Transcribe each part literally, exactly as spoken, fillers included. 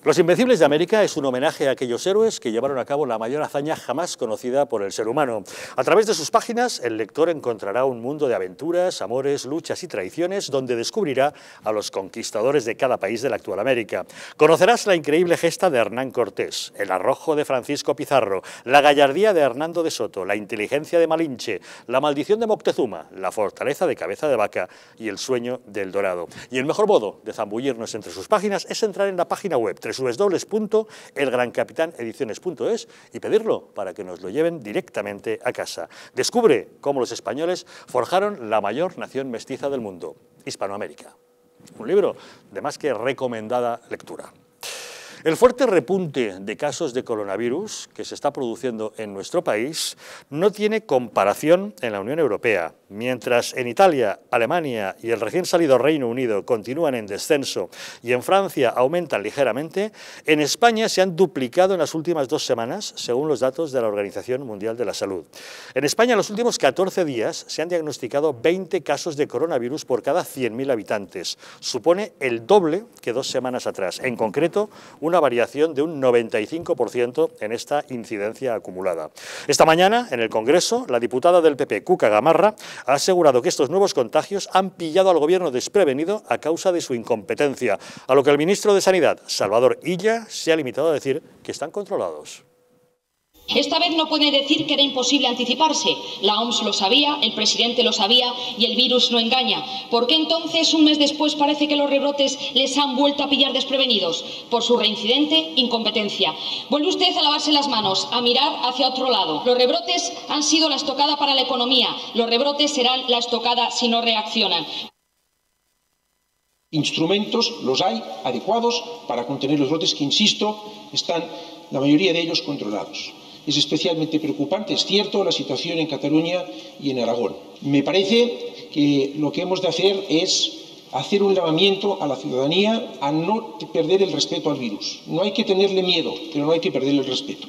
Los Invencibles de América es un homenaje a aquellos héroes que llevaron a cabo la mayor hazaña jamás conocida por el ser humano. A través de sus páginas, el lector encontrará un mundo de aventuras, amores, luchas y traiciones, donde descubrirá a los conquistadores de cada país de la actual América. Conocerás la increíble gesta de Hernán Cortés, el arrojo de Francisco Pizarro, la gallardía de Hernando de Soto, la inteligencia de Malinche, la maldición de Moctezuma, la fortaleza de Cabeza de Vaca y el sueño del Dorado. Y el mejor modo de zambullirnos entre sus páginas es entrar en la página web doble u doble u doble u punto el gran capitán ediciones punto es y pedirlo para que nos lo lleven directamente a casa. Descubre cómo los españoles forjaron la mayor nación mestiza del mundo, Hispanoamérica. Un libro de más que recomendada lectura. El fuerte repunte de casos de coronavirus que se está produciendo en nuestro país no tiene comparación en la Unión Europea. Mientras en Italia, Alemania y el recién salido Reino Unido continúan en descenso y en Francia aumentan ligeramente, en España se han duplicado en las últimas dos semanas, según los datos de la Organización Mundial de la Salud. En España, en los últimos catorce días, se han diagnosticado veinte casos de coronavirus por cada cien mil habitantes. Supone el doble que dos semanas atrás. En concreto, una variación de un noventa y cinco por ciento en esta incidencia acumulada. Esta mañana, en el Congreso, la diputada del P P, Cuca Gamarra, ha asegurado que estos nuevos contagios han pillado al Gobierno desprevenido a causa de su incompetencia, a lo que el ministro de Sanidad, Salvador Illa, se ha limitado a decir que están controlados. Esta vez no pueden decir que era imposible anticiparse. La O M S lo sabía, el presidente lo sabía y el virus no engaña. ¿Por qué entonces, un mes después, parece que los rebrotes les han vuelto a pillar desprevenidos? Por su reincidente incompetencia. Vuelve usted a lavarse las manos, a mirar hacia otro lado. Los rebrotes han sido la estocada para la economía. Los rebrotes serán la estocada si no reaccionan. Instrumentos los hay adecuados para contener los brotes que, insisto, están la mayoría de ellos controlados. Es especialmente preocupante, es cierto, la situación en Cataluña y en Aragón. Me parece que lo que hemos de hacer es hacer un llamamiento a la ciudadanía a no perder el respeto al virus. No hay que tenerle miedo, pero no hay que perderle el respeto.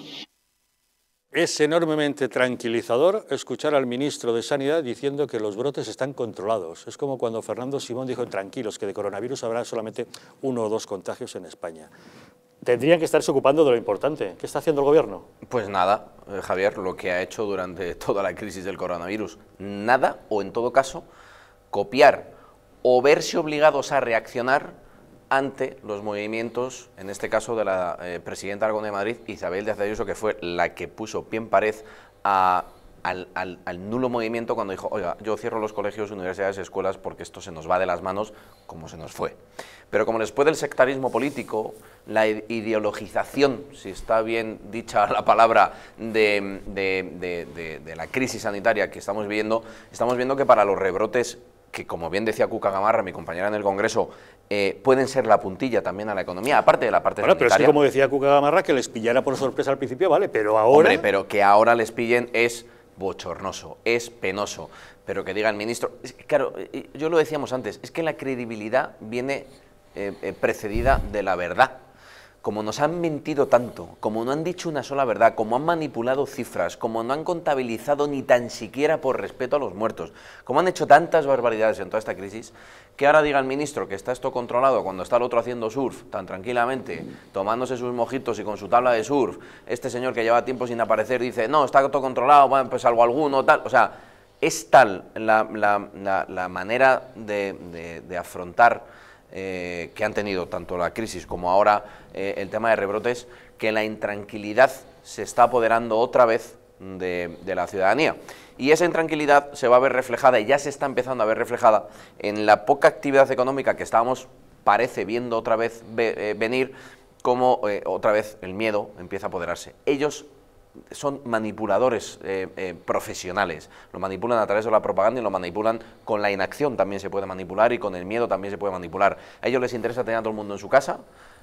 Es enormemente tranquilizador escuchar al ministro de Sanidad diciendo que los brotes están controlados. Es como cuando Fernando Simón dijo, tranquilos, que de coronavirus habrá solamente uno o dos contagios en España. Tendrían que estarse ocupando de lo importante. ¿Qué está haciendo el Gobierno? Pues nada, eh, Javier, lo que ha hecho durante toda la crisis del coronavirus. Nada, o en todo caso, copiar o verse obligados a reaccionar ante los movimientos, en este caso de la eh, presidenta Aragón de Madrid, Isabel Díaz Ayuso, que fue la que puso pie en pared a, al, al, al nulo movimiento cuando dijo, oiga, yo cierro los colegios, universidades, escuelas, porque esto se nos va de las manos, como se nos fue. Pero como les puede el sectarismo político, la ideologización, si está bien dicha la palabra, de, de, de, de, de la crisis sanitaria que estamos viviendo, estamos viendo que para los rebrotes, que como bien decía Cuca Gamarra, mi compañera en el Congreso, eh, pueden ser la puntilla también a la economía, aparte de la parte bueno, sanitaria. Pero es que como decía Cuca Gamarra, que les pillara por sorpresa al principio, vale, pero ahora... Hombre, pero que ahora les pillen es bochornoso, es penoso, pero que diga el ministro... Es, claro, yo lo decíamos antes, es que la credibilidad viene eh, eh, precedida de la verdad. Como nos han mentido tanto, como no han dicho una sola verdad, como han manipulado cifras, como no han contabilizado ni tan siquiera por respeto a los muertos, como han hecho tantas barbaridades en toda esta crisis, que ahora diga el ministro que está esto controlado cuando está el otro haciendo surf tan tranquilamente, tomándose sus mojitos y con su tabla de surf, este señor que lleva tiempo sin aparecer dice, no, está todo controlado, bueno, pues algo alguno, tal, o sea, es tal la, la, la, la manera de, de, de afrontar Eh, que han tenido tanto la crisis como ahora eh, el tema de rebrotes, que la intranquilidad se está apoderando otra vez de, de la ciudadanía. Y esa intranquilidad se va a ver reflejada, y ya se está empezando a ver reflejada, en la poca actividad económica que estábamos, parece, viendo otra vez ve, eh, venir, como eh, otra vez el miedo empieza a apoderarse. Ellos son manipuladores eh, eh, profesionales, lo manipulan a través de la propaganda y lo manipulan con la inacción, también se puede manipular, y con el miedo también se puede manipular. A ellos les interesa tener a todo el mundo en su casa,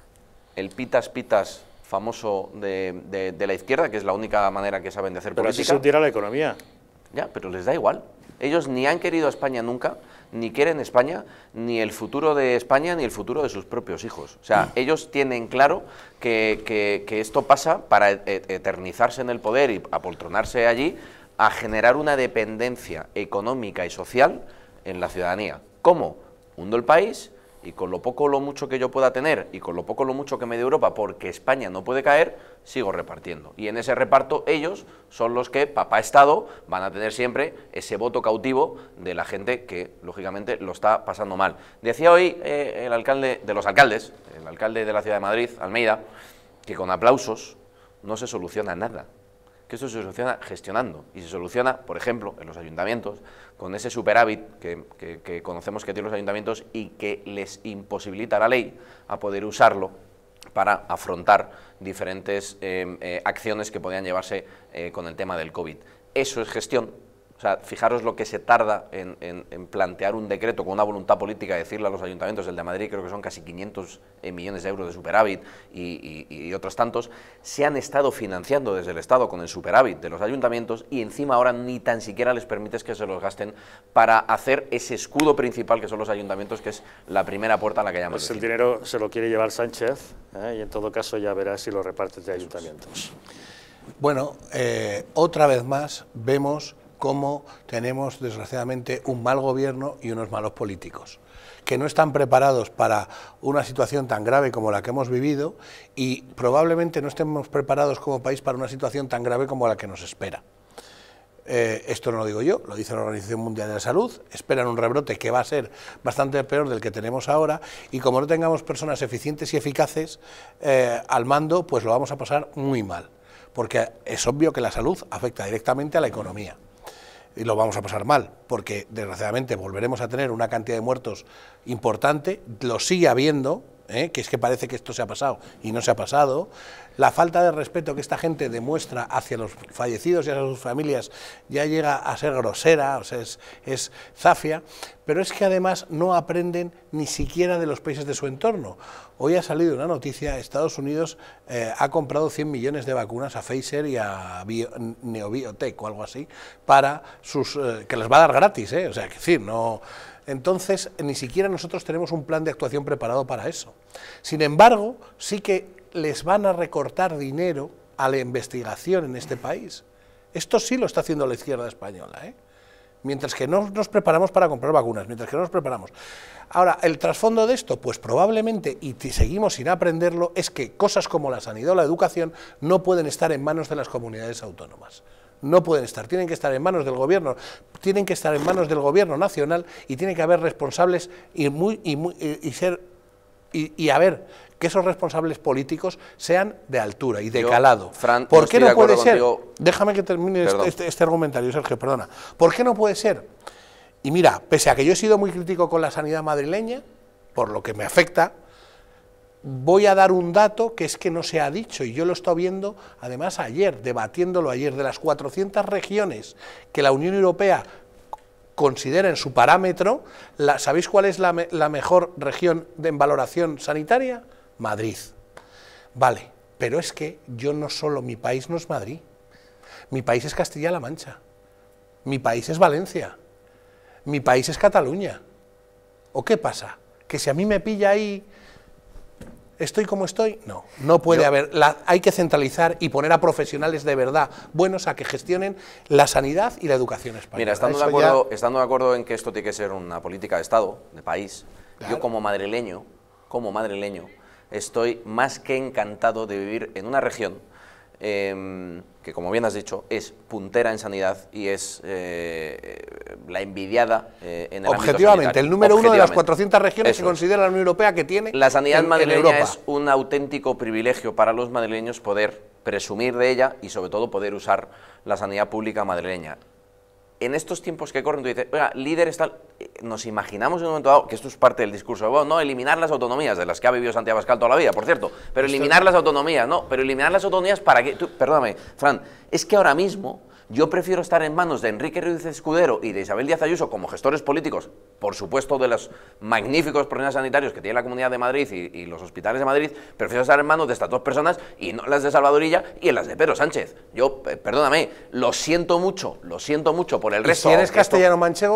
el pitas pitas famoso de, de, de la izquierda, que es la única manera que saben de hacer pero política. Pero así se hundirá la economía. Ya, pero les da igual. Ellos ni han querido a España nunca, ni quieren España, ni el futuro de España, ni el futuro de sus propios hijos. O sea, ellos tienen claro que, que, que esto pasa para eternizarse en el poder y apoltronarse allí, a generar una dependencia económica y social en la ciudadanía. ¿Cómo? Hundo el país y con lo poco o lo mucho que yo pueda tener y con lo poco o lo mucho que me dé Europa, porque España no puede caer, sigo repartiendo. Y en ese reparto ellos son los que, papá Estado, van a tener siempre ese voto cautivo de la gente que, lógicamente, lo está pasando mal. Decía hoy eh, el alcalde de los alcaldes, el alcalde de la Ciudad de Madrid, Almeida, que con aplausos no se soluciona nada, que esto se soluciona gestionando, y se soluciona, por ejemplo, en los ayuntamientos, con ese superávit que, que, que conocemos que tienen los ayuntamientos y que les imposibilita la ley a poder usarlo para afrontar diferentes eh, eh, acciones que podían llevarse eh, con el tema del COVID. Eso es gestión. O sea, fijaros lo que se tarda en, en, en plantear un decreto con una voluntad política, decirle a los ayuntamientos, el de Madrid creo que son casi quinientos millones de euros de superávit y, y, y otros tantos, se han estado financiando desde el Estado con el superávit de los ayuntamientos y encima ahora ni tan siquiera les permites que se los gasten para hacer ese escudo principal que son los ayuntamientos, que es la primera puerta a la que llaman. Pues el dinero se lo quiere llevar Sánchez, ¿eh? Y en todo caso ya verás si lo reparte de ayuntamientos. Bueno, eh, otra vez más vemos cómo tenemos, desgraciadamente, un mal gobierno y unos malos políticos, que no están preparados para una situación tan grave como la que hemos vivido y probablemente no estemos preparados como país para una situación tan grave como la que nos espera. Eh, esto no lo digo yo, lo dice la Organización Mundial de la Salud, esperan un rebrote que va a ser bastante peor del que tenemos ahora y como no tengamos personas eficientes y eficaces eh, al mando, pues lo vamos a pasar muy mal, porque es obvio que la salud afecta directamente a la economía. Y lo vamos a pasar mal, porque desgraciadamente volveremos a tener una cantidad de muertos importante, lo sigue habiendo, ¿eh? que es que parece que esto se ha pasado y no se ha pasado, la falta de respeto que esta gente demuestra hacia los fallecidos y a sus familias ya llega a ser grosera, o sea, es, es zafia, pero es que además no aprenden ni siquiera de los países de su entorno. Hoy ha salido una noticia, Estados Unidos eh, ha comprado cien millones de vacunas a Pfizer y a Bio, Neobiotech o algo así, para sus eh, que les va a dar gratis, ¿eh? O sea, que decir, no... Entonces, ni siquiera nosotros tenemos un plan de actuación preparado para eso. Sin embargo, sí que les van a recortar dinero a la investigación en este país. Esto sí lo está haciendo la izquierda española, ¿eh? Mientras que no nos preparamos para comprar vacunas, mientras que no nos preparamos. Ahora, el trasfondo de esto, pues probablemente, y seguimos sin aprenderlo, es que cosas como la sanidad o la educación no pueden estar en manos de las comunidades autónomas. No pueden estar, tienen que estar en manos del gobierno, tienen que estar en manos del gobierno nacional y tiene que haber responsables y, muy, y, muy, y, y ser y, y haber que esos responsables políticos sean de altura y de Yo, calado. Fran, ¿Por qué no, no puede ser? Contigo. Déjame que termine este, este, este argumentario, Sergio, perdona. ¿Por qué no puede ser? Y mira, pese a que yo he sido muy crítico con la sanidad madrileña, por lo que me afecta, voy a dar un dato que es que no se ha dicho, y yo lo he estado viendo, además ayer, debatiéndolo ayer, de las cuatrocientas regiones que la Unión Europea considera en su parámetro, la, ¿sabéis cuál es la, me, la mejor región de, en valoración sanitaria? Madrid. Vale, pero es que yo no solo, mi país no es Madrid, mi país es Castilla-La Mancha, mi país es Valencia, mi país es Cataluña. ¿O qué pasa? Que si a mí me pilla ahí... ¿Estoy como estoy? No, no puede Yo, haber, la, hay que centralizar y poner a profesionales de verdad buenos a que gestionen la sanidad y la educación española. Mira, estando de, acuerdo, ya... estando de acuerdo en que esto tiene que ser una política de Estado, de país, claro. Yo como madrileño, como madrileño, estoy más que encantado de vivir en una región eh, que, como bien has dicho, es puntera en sanidad y es eh, la envidiada eh, en el Objetivamente, el número uno de las cuatrocientas regiones que considera la Unión Europea que tiene la sanidad en, madrileña en es un auténtico privilegio para los madrileños poder presumir de ella y sobre todo poder usar la sanidad pública madrileña. En estos tiempos que corren, tú dices, oiga, líder está... Nos imaginamos en un momento dado, que esto es parte del discurso, bueno, no, eliminar las autonomías, de las que ha vivido Santiago Abascal toda la vida, por cierto, pero eliminar las autonomías, no, pero eliminar las autonomías para qué, tú, perdóname, Fran, es que ahora mismo yo prefiero estar en manos de Enrique Ruiz Escudero y de Isabel Díaz Ayuso como gestores políticos, por supuesto de los magníficos profesionales sanitarios que tiene la Comunidad de Madrid y, y los hospitales de Madrid, prefiero estar en manos de estas dos personas y no las de Salvador Illa y en las de Pedro Sánchez. Yo, eh, perdóname, lo siento mucho, lo siento mucho por el resto. ¿Y si eres castellano manchego?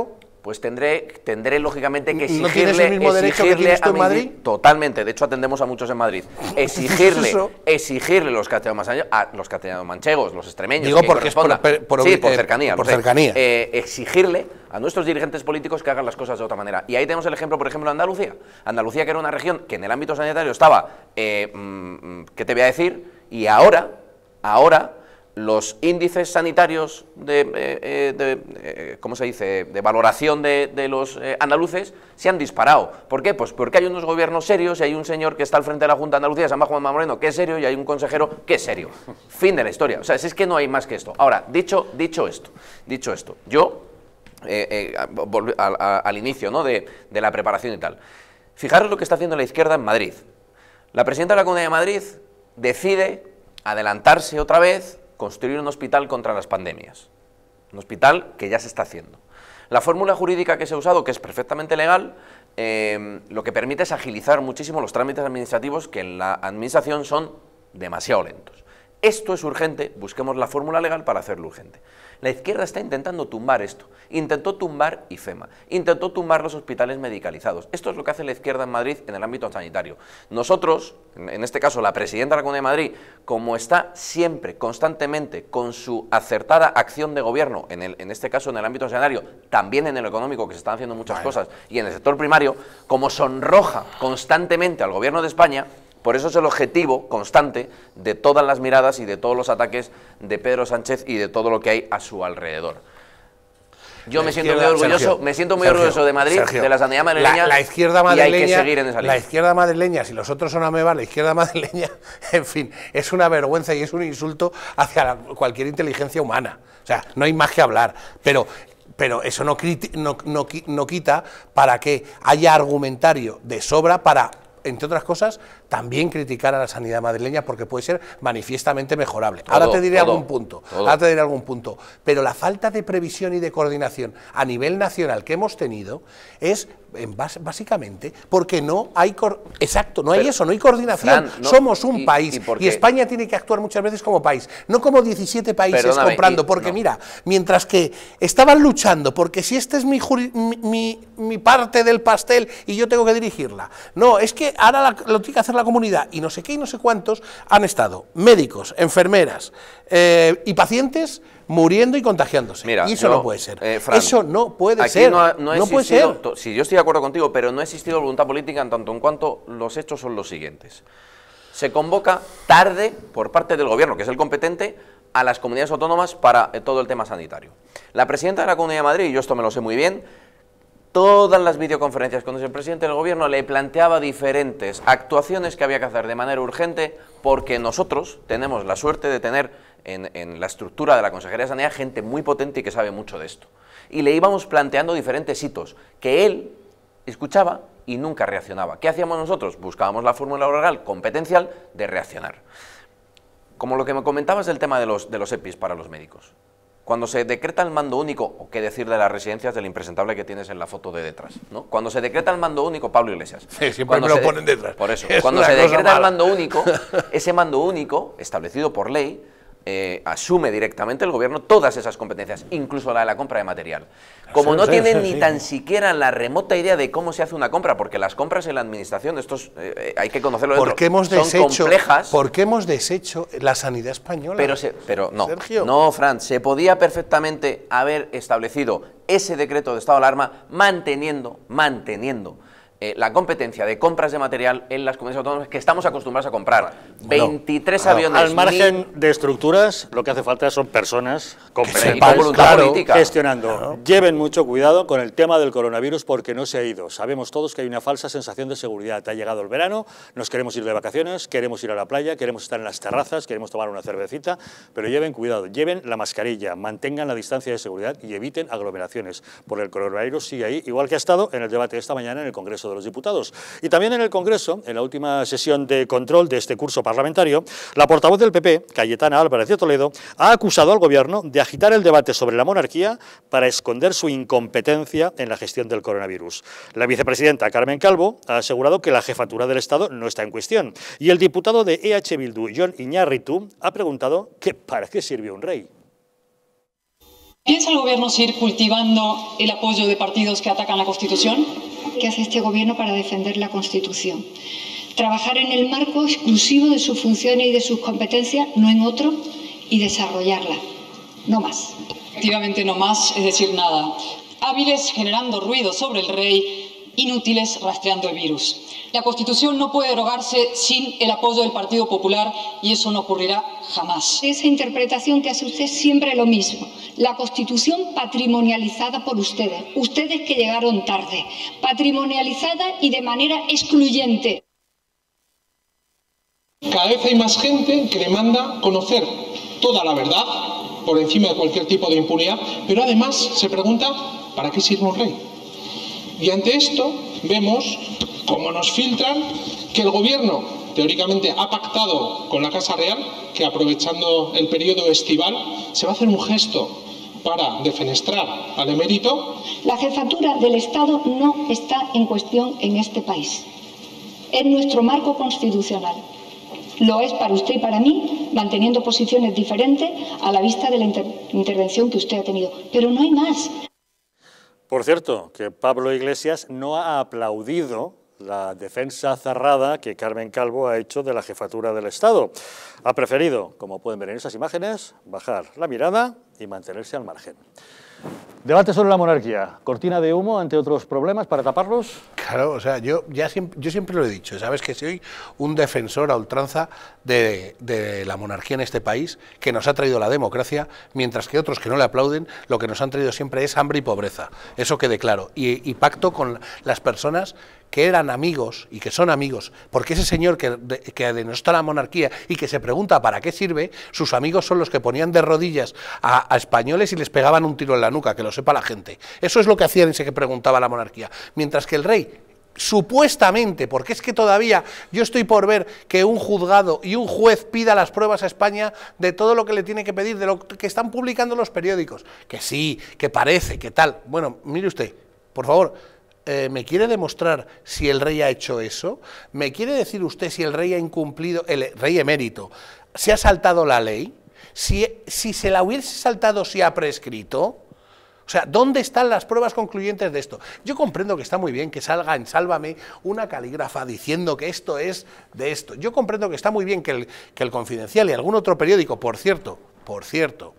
pues tendré, tendré lógicamente que ¿No exigirle, tienes el mismo derecho que exigirle tienes tú a en mi- Madrid? Totalmente, de hecho atendemos a muchos en Madrid. Exigirle, Eso. exigirle los castellanos manchegos, a los castellanos manchegos, los extremeños, Digo que porque es por- corresponda. por- sí, por eh, cercanía, por lo sé. cercanía. Eh, exigirle a nuestros dirigentes políticos que hagan las cosas de otra manera. Y ahí tenemos el ejemplo, por ejemplo, de Andalucía. Andalucía, que era una región que en el ámbito sanitario estaba, eh, mm, ¿qué te voy a decir? Y ahora, ahora, los índices sanitarios de, eh, eh, de eh, ¿cómo se dice?, de valoración de, de los eh, andaluces se han disparado. ¿Por qué? Pues porque hay unos gobiernos serios y hay un señor que está al frente de la Junta de Andalucía, se llama Juanma Moreno, que es serio, y hay un consejero que es serio. Fin de la historia. O sea, si es que no hay más que esto. Ahora, dicho, dicho esto, dicho esto, yo, eh, eh, volví al, al inicio, ¿no?, de, de la preparación y tal. Fijaros lo que está haciendo la izquierda en Madrid. La presidenta de la Comunidad de Madrid decide adelantarse otra vez, construir un hospital contra las pandemias. Un hospital que ya se está haciendo. La fórmula jurídica que se ha usado, que es perfectamente legal, eh, lo que permite es agilizar muchísimo los trámites administrativos que en la administración son demasiado lentos. Esto es urgente, busquemos la fórmula legal para hacerlo urgente. La izquierda está intentando tumbar esto, intentó tumbar IFEMA, intentó tumbar los hospitales medicalizados. Esto es lo que hace la izquierda en Madrid en el ámbito sanitario. Nosotros, en este caso la presidenta de la Comunidad de Madrid, como está siempre, constantemente, con su acertada acción de gobierno, en, el, en este caso en el ámbito sanitario, también en el económico, que se están haciendo muchas cosas, y en el sector primario, como sonroja constantemente al gobierno de España, por eso es el objetivo constante de todas las miradas y de todos los ataques de Pedro Sánchez y de todo lo que hay a su alrededor. Yo La me siento muy izquierda- orgulloso, Sergio, me siento muy Sergio, orgulloso de Madrid, Sergio, de la sanidad madrileña, la, la izquierda y madrileña, hay que seguir en esa línea. La izquierda madrileña, si los otros son amebas, la izquierda madrileña, en fin, es una vergüenza y es un insulto hacia la- cualquier inteligencia humana. O sea, no hay más que hablar, pero... Pero eso no, criti- no, no, qui- no quita para que haya argumentario de sobra para, entre otras cosas, también criticar a la sanidad madrileña, porque puede ser manifiestamente mejorable. Todo, Ahora te diré todo, algún punto, todo. ahora te diré algún punto. Pero la falta de previsión y de coordinación a nivel nacional que hemos tenido es en base- básicamente porque no hay cor- exacto, no hay Pero, eso, no hay coordinación. Fran, no- Somos un y- país y y, por qué. España tiene que actuar muchas veces como país, no como diecisiete países Perdóname, comprando, y- porque no. mira, mientras que estaban luchando porque si este es mi, juri- mi, mi- mi parte del pastel y yo tengo que dirigirla. No, es que ahora la- lo tiene que hacer la comunidad y no sé qué y no sé cuántos han estado médicos, enfermeras eh, y pacientes muriendo y contagiándose. Mira, y eso yo, no puede ser. eh, Fran, eso no puede aquí ser. No, ha- no ha no puede existido- ser. to- Sí, yo estoy de acuerdo contigo, pero no ha existido voluntad política en tanto en cuanto los hechos son los siguientes. Se convoca tarde por parte del gobierno, que es el competente, a las comunidades autónomas para eh, todo el tema sanitario. La presidenta de la Comunidad de Madrid, y yo esto me lo sé muy bien, todas las videoconferencias con el presidente del gobierno le planteaba diferentes actuaciones que había que hacer de manera urgente, porque nosotros tenemos la suerte de tener en, en la estructura de la Consejería de Sanidad gente muy potente y que sabe mucho de esto. Y le íbamos planteando diferentes hitos que él escuchaba y nunca reaccionaba. ¿Qué hacíamos nosotros? Buscábamos la fórmula legal competencial de reaccionar. Como lo que me comentabas del tema de los, de los E P Is para los médicos. Cuando se decreta el mando único, o qué decir de las residencias del impresentable que tienes en la foto de detrás, ¿no? Cuando se decreta el mando único, Pablo Iglesias. Sí, siempre cuando me lo se de- ponen detrás. Por eso, Es cuando una se cosa decreta el mala. mando único, ese mando único, establecido por ley, eh, asume directamente el gobierno todas esas competencias, incluso la de la compra de material. Como Sí, no sí, tienen sí, ni sí. tan siquiera la remota idea de cómo se hace una compra, porque las compras en la administración, estos eh, hay que conocerlo dentro, ¿Por qué hemos son deshecho, complejas. ¿por qué hemos deshecho la sanidad española? Pero, se, pero no, Sergio. no, Fran, se podía perfectamente haber establecido ese decreto de estado de alarma manteniendo, manteniendo eh, la competencia de compras de material en las comunidades autónomas que estamos acostumbrados a comprar. Bueno, veintitrés claro, aviones. Al margen mil- de estructuras, lo que hace falta son personas Sí, competentes, con voluntad claro, política. gestionando. Lleven mucho cuidado con el tema del coronavirus porque no se ha ido. Sabemos todos que hay una falsa sensación de seguridad. Ha llegado el verano, nos queremos ir de vacaciones, queremos ir a la playa, queremos estar en las terrazas, queremos tomar una cervecita, pero lleven cuidado, lleven la mascarilla, mantengan la distancia de seguridad y eviten aglomeraciones, porque el coronavirus sigue ahí, igual que ha estado en el debate de esta mañana en el Congreso de los Diputados. Y también en el Congreso, en la última sesión de control de este curso parlamentario, la portavoz del P P, Cayetana Álvarez de Toledo, ha acusado al Gobierno de agitar el debate sobre la monarquía para esconder su incompetencia en la gestión del coronavirus. La vicepresidenta Carmen Calvo ha asegurado que la jefatura del Estado no está en cuestión. Y el diputado de E H Bildu, Jon Iñárritu, ha preguntado que ¿para qué sirvió un rey? ¿Piensa el Gobierno seguir cultivando el apoyo de partidos que atacan la Constitución? ¿Qué hace este Gobierno para defender la Constitución? Trabajar en el marco exclusivo de sus funciones y de sus competencias, no en otro, y desarrollarla, no más. Efectivamente, no más, es decir, nada. Hábiles generando ruido sobre el rey, inútiles rastreando el virus. La Constitución no puede derogarse sin el apoyo del Partido Popular y eso no ocurrirá jamás. Esa interpretación que hace usted siempre es lo mismo. La Constitución patrimonializada por ustedes, ustedes que llegaron tarde, patrimonializada y de manera excluyente. Cada vez hay más gente que demanda conocer toda la verdad por encima de cualquier tipo de impunidad, pero además se pregunta ¿para qué sirve un rey? Y ante esto vemos cómo nos filtran que el Gobierno teóricamente ha pactado con la Casa Real que aprovechando el periodo estival se va a hacer un gesto para defenestrar al emérito. La jefatura del Estado no está en cuestión en este país. Es nuestro marco constitucional. Lo es para usted y para mí, manteniendo posiciones diferentes a la vista de la inter intervención que usted ha tenido. Pero no hay más. Por cierto, que Pablo Iglesias no ha aplaudido la defensa cerrada que Carmen Calvo ha hecho de la jefatura del Estado. Ha preferido, como pueden ver en esas imágenes, bajar la mirada y mantenerse al margen. Debate sobre la monarquía. ¿Cortina de humo ante otros problemas para taparlos? Claro, o sea, yo, ya siempre, yo siempre lo he dicho, sabes que soy un defensor a ultranza de, de la monarquía en este país, que nos ha traído la democracia, mientras que otros que no le aplauden, lo que nos han traído siempre es hambre y pobreza. Eso quede claro. Y, y pacto con las personas que eran amigos y que son amigos, porque ese señor que, de, que denostó la monarquía y que se pregunta para qué sirve, sus amigos son los que ponían de rodillas a, a españoles y les pegaban un tiro en la nuca, que lo sepa la gente. Eso es lo que hacían ese que preguntaba la monarquía. Mientras que el rey, supuestamente, porque es que todavía yo estoy por ver que un juzgado y un juez pida las pruebas a España de todo lo que le tiene que pedir, de lo que están publicando los periódicos, que sí, que parece, que tal. Bueno, mire usted, por favor, Eh, ¿me quiere demostrar si el rey ha hecho eso? ¿Me quiere decir usted si el rey ha incumplido, el rey emérito, si ha saltado la ley? Si, si se la hubiese saltado, si ha prescrito. O sea, ¿dónde están las pruebas concluyentes de esto? Yo comprendo que está muy bien que salga en Sálvame una calígrafa diciendo que esto es de esto. Yo comprendo que está muy bien que el, que el Confidencial y algún otro periódico, por cierto, por cierto,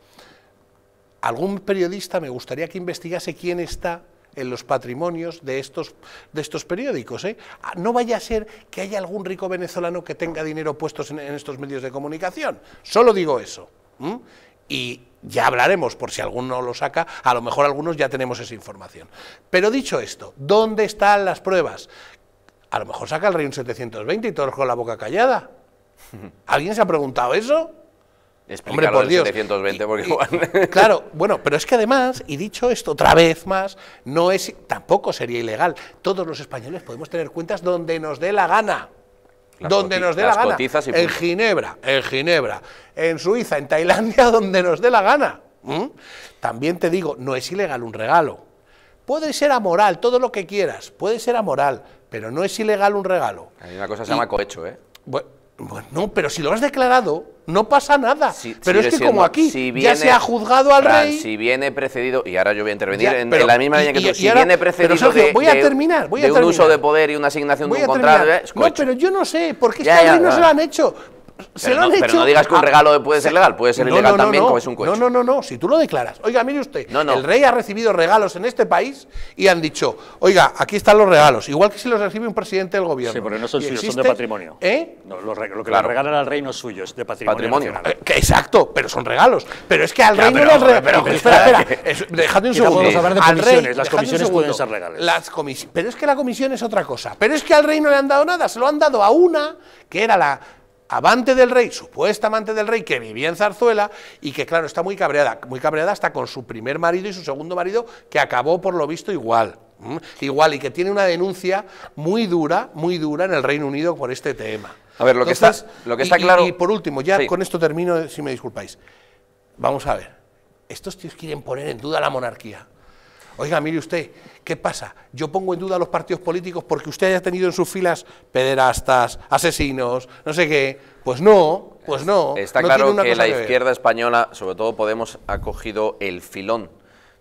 algún periodista me gustaría que investigase quién está en los patrimonios de estos, de estos periódicos. ¿eh? No vaya a ser que haya algún rico venezolano que tenga dinero puestos en, en estos medios de comunicación. Solo digo eso. ¿Mm? Y ya hablaremos, por si alguno lo saca, a lo mejor algunos ya tenemos esa información. Pero dicho esto, ¿dónde están las pruebas? A lo mejor saca el rey un setecientos veinte y todos con la boca callada. ¿Alguien se ha preguntado eso? Hombre, por Dios. setecientos veinte porque y, y, claro, bueno, pero es que además, y dicho esto otra vez más, no es, tampoco sería ilegal. Todos los españoles podemos tener cuentas donde nos dé la gana. Las donde nos dé la gana. En Ginebra, en Ginebra, en Suiza, en Tailandia, donde nos dé la gana. ¿Mm? También te digo, no es ilegal un regalo. Puede ser amoral, todo lo que quieras, puede ser amoral, pero no es ilegal un regalo. Hay una cosa que se llama cohecho, ¿eh? Bueno, Bueno, no, pero si lo has declarado, no pasa nada. Si, pero si es que siendo, como aquí si viene, ya se ha juzgado al Fran, rey... Si viene precedido, y ahora yo voy a intervenir ya, en, pero, en la misma línea que tú, y, si y ahora, viene precedido pero, Sergio, de, voy a de, terminar, voy a de un terminar. uso de poder y una asignación voy de un a contrato... terminar. Es no, pero yo no sé, porque es ya, que al ya, rey no ya. se lo han hecho... Se pero, lo han no, hecho pero no digas que un regalo puede ser legal, puede ser no, ilegal no, no, también, no, como es un cohecho. No, no, no, no, si tú lo declaras. Oiga, mire usted, no, no. el rey ha recibido regalos en este país y han dicho, oiga, aquí están los regalos, igual que si los recibe un presidente del gobierno. Sí, porque no son suyos, existe, son de patrimonio. ¿Eh? No, lo, lo que claro. le regalan al rey no es suyo, es de patrimonio. Patrimonio. nacional. Eh, que, exacto, pero son regalos. Pero es que al Ya, rey pero, no le han pero, regalado. pero, Espera, espera, es, dejadme un Quizá segundo. podemos hablar de Al comisiones, rey, las dejadme un comisiones pueden segundo. ser legales. Las comis pero es que la comisión es otra cosa. Pero es que al rey no le han dado nada, se lo han dado a una que era la amante del rey, supuesta amante del rey, que vivía en Zarzuela y que, claro, está muy cabreada, muy cabreada hasta con su primer marido y su segundo marido, que acabó, por lo visto, igual. ¿Mm? Igual, y que tiene una denuncia muy dura, muy dura en el Reino Unido por este tema. A ver, lo que Entonces, está, lo que está y, claro... Y, y por último, ya sí. con esto termino, si me disculpáis. Vamos a ver, estos tíos quieren poner en duda la monarquía. Oiga, mire usted, ¿qué pasa? Yo pongo en duda a los partidos políticos porque usted haya tenido en sus filas pederastas, asesinos, no sé qué. Pues no, pues no. Está no claro tiene una que cosa la que izquierda española, sobre todo Podemos, ha cogido el filón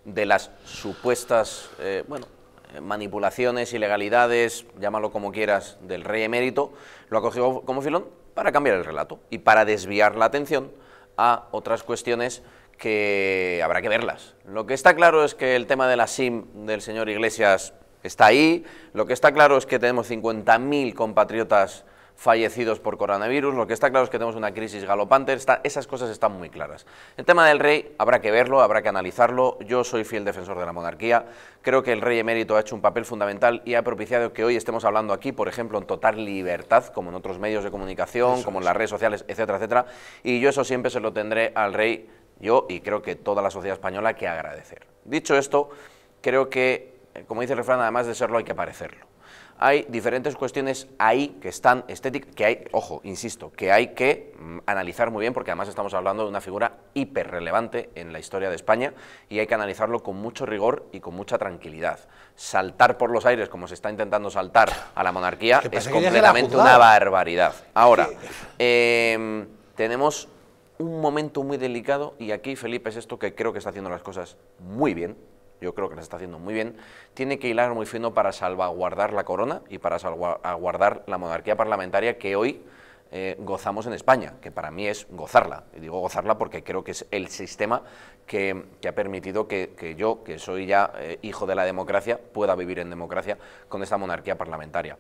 de las supuestas, eh, bueno, manipulaciones, ilegalidades, llámalo como quieras, del rey emérito, lo ha cogido como filón para cambiar el relato y para desviar la atención a otras cuestiones que habrá que verlas. Lo que está claro es que el tema de la SIM del señor Iglesias está ahí, lo que está claro es que tenemos cincuenta mil compatriotas fallecidos por coronavirus, lo que está claro es que tenemos una crisis galopante, está, esas cosas están muy claras. El tema del rey habrá que verlo, habrá que analizarlo, yo soy fiel defensor de la monarquía, creo que el rey emérito ha hecho un papel fundamental y ha propiciado que hoy estemos hablando aquí, por ejemplo, en total libertad, como en otros medios de comunicación, eso como en las redes sociales, etcétera, etcétera, y yo eso siempre se lo tendré al rey, yo y creo que toda la sociedad española, que agradecer. Dicho esto, creo que, como dice el refrán, además de serlo hay que parecerlo. Hay diferentes cuestiones ahí que están estéticas, que hay, ojo, insisto, que hay que mm, analizar muy bien, porque además estamos hablando de una figura hiper relevante en la historia de España y hay que analizarlo con mucho rigor y con mucha tranquilidad. Saltar por los aires, como se está intentando saltar a la monarquía, es completamente una barbaridad. Ahora, eh, tenemos un momento muy delicado y aquí Felipe es esto que creo que está haciendo las cosas muy bien. Yo creo que las está haciendo muy bien, tiene que hilar muy fino para salvaguardar la corona y para salvaguardar la monarquía parlamentaria que hoy eh, gozamos en España, que para mí es gozarla, y digo gozarla porque creo que es el sistema que, que ha permitido que, que yo, que soy ya eh, hijo de la democracia, pueda vivir en democracia con esta monarquía parlamentaria.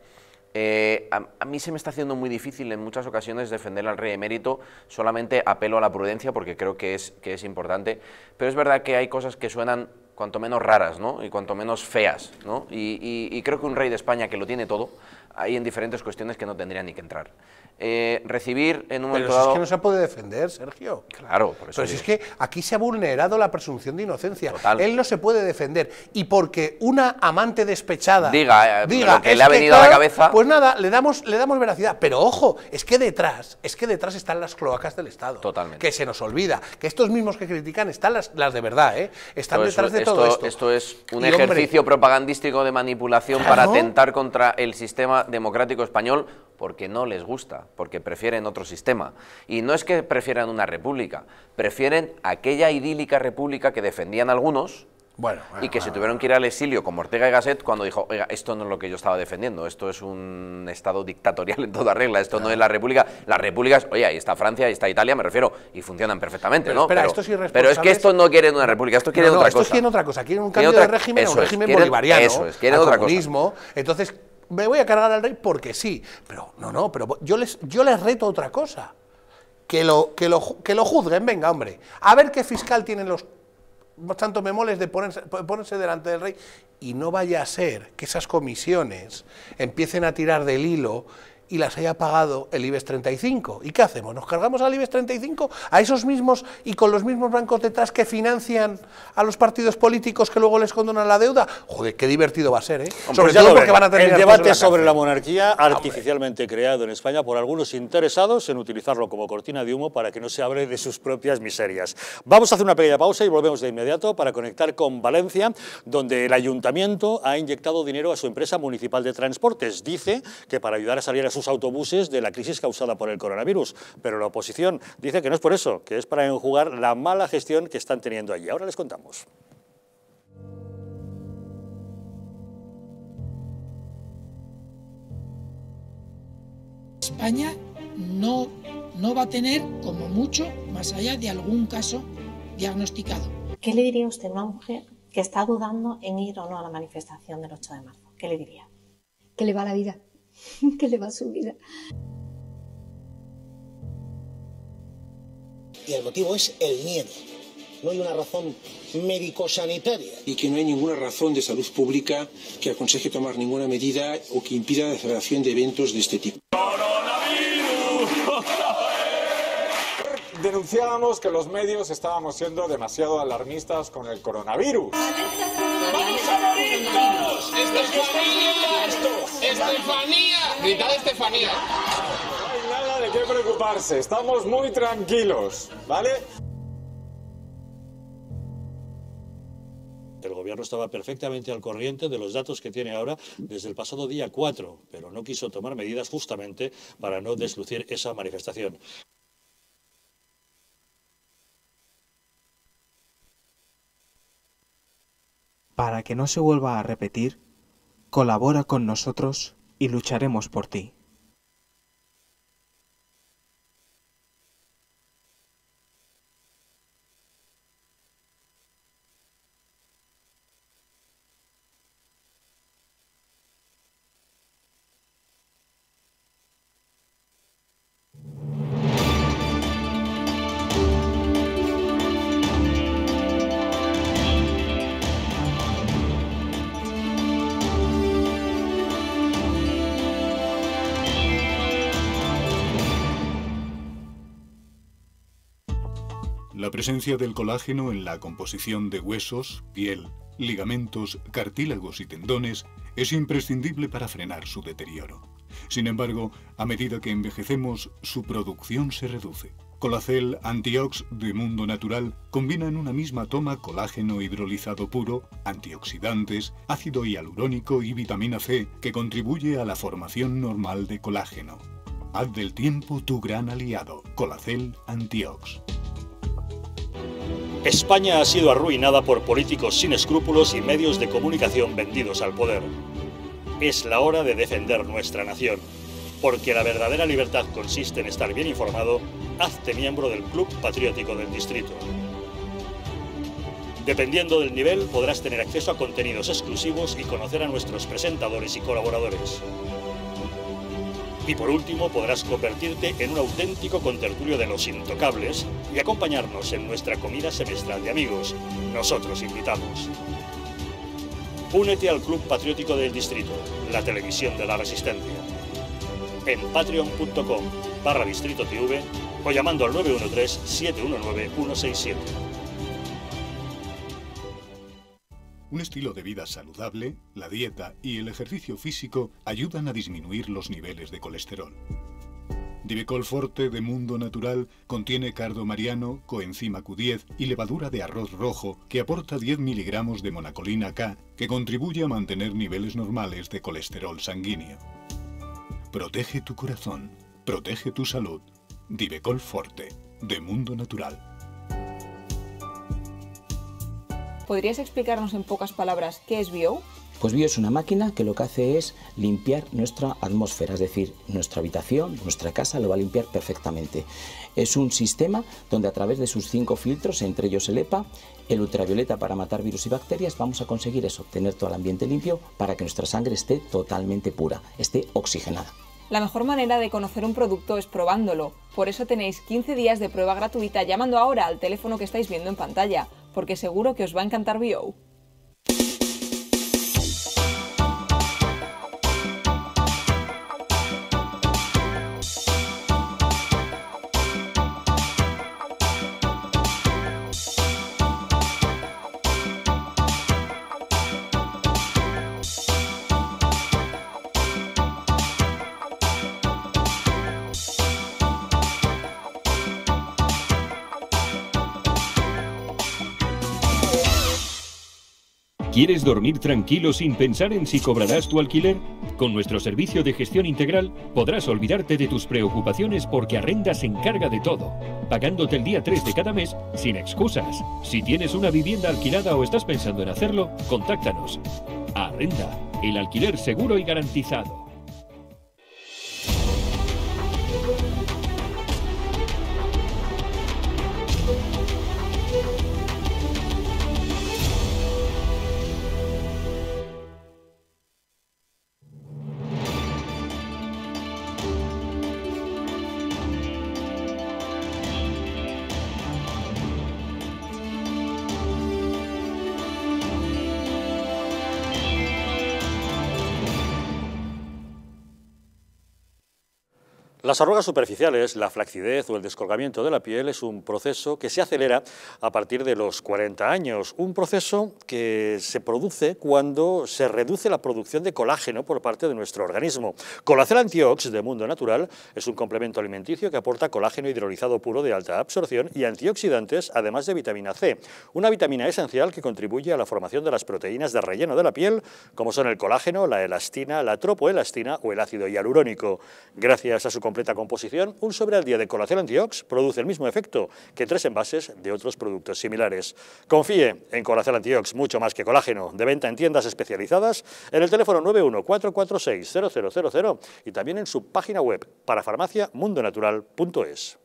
Eh, a, a mí se me está haciendo muy difícil en muchas ocasiones defender al rey emérito, solamente apelo a la prudencia porque creo que es, que es importante, pero es verdad que hay cosas que suenan cuanto menos raras, ¿no? Y cuanto menos feas, ¿no? Y, y, y creo que un rey de España que lo tiene todo, hay en diferentes cuestiones que no tendría ni que entrar. Eh, recibir en un momento Pero si dado... es que no se puede defender, Sergio. Claro, por eso Pero si es que aquí se ha vulnerado la presunción de inocencia. Total. Él no se puede defender. Y porque una amante despechada diga, eh, diga lo que es le ha venido claro, a la cabeza... Pues nada, le damos, le damos veracidad. Pero ojo, es que detrás, es que detrás están las cloacas del Estado. Totalmente. Que se nos olvida. Que estos mismos que critican están las, las de verdad, ¿eh? Están Todo detrás eso, de esto, todo esto. Esto es un y, ejercicio hombre, propagandístico de manipulación claro, para atentar contra el sistema democrático español, porque no les gusta, porque prefieren otro sistema. Y no es que prefieran una república, prefieren aquella idílica república que defendían algunos, bueno, bueno, y que bueno, se tuvieron que ir al exilio como Ortega y Gasset cuando dijo, oiga, esto no es lo que yo estaba defendiendo, esto es un estado dictatorial en toda regla, esto claro. no es la república. Las repúblicas, oye, ahí está Francia, ahí está Italia, me refiero, y funcionan perfectamente, pero ¿no? Espera, pero, estos irresponsables... pero es que estos no quieren una república, estos quieren no, no, otra estos cosa. quieren otra cosa, quieren un cambio otra, de régimen, un régimen quieren, bolivariano, eso es, quieren al otra comunismo. cosa. Entonces, me voy a cargar al rey porque sí. Pero no, no, pero yo les, yo les reto otra cosa. Que lo, que, lo, que lo juzguen, venga, hombre. A ver qué fiscal tienen los tanto memoles de ponerse, ponerse delante del rey. Y no vaya a ser que esas comisiones empiecen a tirar del hilo y las haya pagado el IBEX treinta y cinco. ¿Y qué hacemos? ¿Nos cargamos al IBEX treinta y cinco? ¿A esos mismos y con los mismos bancos detrás que financian a los partidos políticos que luego les condonan la deuda? Joder, qué divertido va a ser, ¿eh? Hombre, sobre ya todo lo porque ven. van a tener el debate la sobre cárcel. la monarquía artificialmente Hombre. creado en España por algunos interesados en utilizarlo como cortina de humo para que no se hable de sus propias miserias. Vamos a hacer una pequeña pausa y volvemos de inmediato para conectar con Valencia, donde el ayuntamiento ha inyectado dinero a su empresa municipal de transportes. Dice que para ayudar a salir a sus autobuses de la crisis causada por el coronavirus, pero la oposición dice que no es por eso, que es para enjugar la mala gestión que están teniendo allí. Ahora les contamos. España no, no va a tener, como mucho, más allá de algún caso diagnosticado. ¿Qué le diría usted a una mujer que está dudando en ir o no a la manifestación del ocho de marzo? ¿Qué le diría? Que le va la vida, que le va su vida. Y el motivo es el miedo. No hay una razón médico-sanitaria. Y que no hay ninguna razón de salud pública que aconseje tomar ninguna medida o que impida la celebración de eventos de este tipo. Denunciábamos que los medios estábamos siendo demasiado alarmistas con el coronavirus. ¡Vamos a morir todos! ¡Estefanía! ¡Estefanía! ¡Gritad Estefanía! No hay nada de qué preocuparse, estamos muy tranquilos, ¿vale? El gobierno estaba perfectamente al corriente de los datos que tiene ahora desde el pasado día cuatro, pero no quiso tomar medidas justamente para no deslucir esa manifestación. Para que no se vuelva a repetir, colabora con nosotros y lucharemos por ti. La presencia del colágeno en la composición de huesos, piel, ligamentos, cartílagos y tendones es imprescindible para frenar su deterioro. Sin embargo, a medida que envejecemos, su producción se reduce. Colacel Antiox de Mundo Natural combina en una misma toma colágeno hidrolizado puro, antioxidantes, ácido hialurónico y vitamina C, que contribuye a la formación normal de colágeno. Haz del tiempo tu gran aliado. Colacel Antiox. España ha sido arruinada por políticos sin escrúpulos y medios de comunicación vendidos al poder. Es la hora de defender nuestra nación, porque la verdadera libertad consiste en estar bien informado. Hazte miembro del Club Patriótico del Distrito. Dependiendo del nivel, podrás tener acceso a contenidos exclusivos y conocer a nuestros presentadores y colaboradores. Y por último, podrás convertirte en un auténtico contertulio de los intocables y acompañarnos en nuestra comida semestral de amigos. Nosotros invitamos. Únete al Club Patriótico del Distrito, la televisión de la resistencia. En patreon punto com barra distrito tv o llamando al nueve uno tres, siete uno nueve, uno seis siete. Un estilo de vida saludable, la dieta y el ejercicio físico ayudan a disminuir los niveles de colesterol. Divecol Forte de Mundo Natural contiene cardo mariano, coenzima Q diez y levadura de arroz rojo que aporta diez miligramos de monacolina K que contribuye a mantener niveles normales de colesterol sanguíneo. Protege tu corazón, protege tu salud. Divecol Forte de Mundo Natural. ¿Podrías explicarnos en pocas palabras qué es Bio? Pues Bio es una máquina que lo que hace es limpiar nuestra atmósfera, es decir, nuestra habitación, nuestra casa lo va a limpiar perfectamente. Es un sistema donde a través de sus cinco filtros, entre ellos el EPA, el ultravioleta para matar virus y bacterias, vamos a conseguir eso, tener todo el ambiente limpio para que nuestra sangre esté totalmente pura, esté oxigenada. La mejor manera de conocer un producto es probándolo. Por eso tenéis quince días de prueba gratuita llamando ahora al teléfono que estáis viendo en pantalla, porque seguro que os va a encantar Bio. ¿Quieres dormir tranquilo sin pensar en si cobrarás tu alquiler? Con nuestro servicio de gestión integral podrás olvidarte de tus preocupaciones porque Arrenda se encarga de todo, pagándote el día tres de cada mes sin excusas. Si tienes una vivienda alquilada o estás pensando en hacerlo, contáctanos. Arrenda, el alquiler seguro y garantizado. Las arrugas superficiales, la flacidez o el descolgamiento de la piel es un proceso que se acelera a partir de los cuarenta años, un proceso que se produce cuando se reduce la producción de colágeno por parte de nuestro organismo. Colacel Antiox de Mundo Natural es un complemento alimenticio que aporta colágeno hidrolizado puro de alta absorción y antioxidantes, además de vitamina C, una vitamina esencial que contribuye a la formación de las proteínas de relleno de la piel, como son el colágeno, la elastina, la tropoelastina o el ácido hialurónico. Gracias a su completa composición, un sobre al día de Colacel Antiox produce el mismo efecto que tres envases de otros productos similares. Confíe en Colacel Antiox, mucho más que colágeno, de venta en tiendas especializadas, en el teléfono nueve uno cuatro cuatro seis cero cero cero cero y también en su página web parafarmacia mundo natural punto es.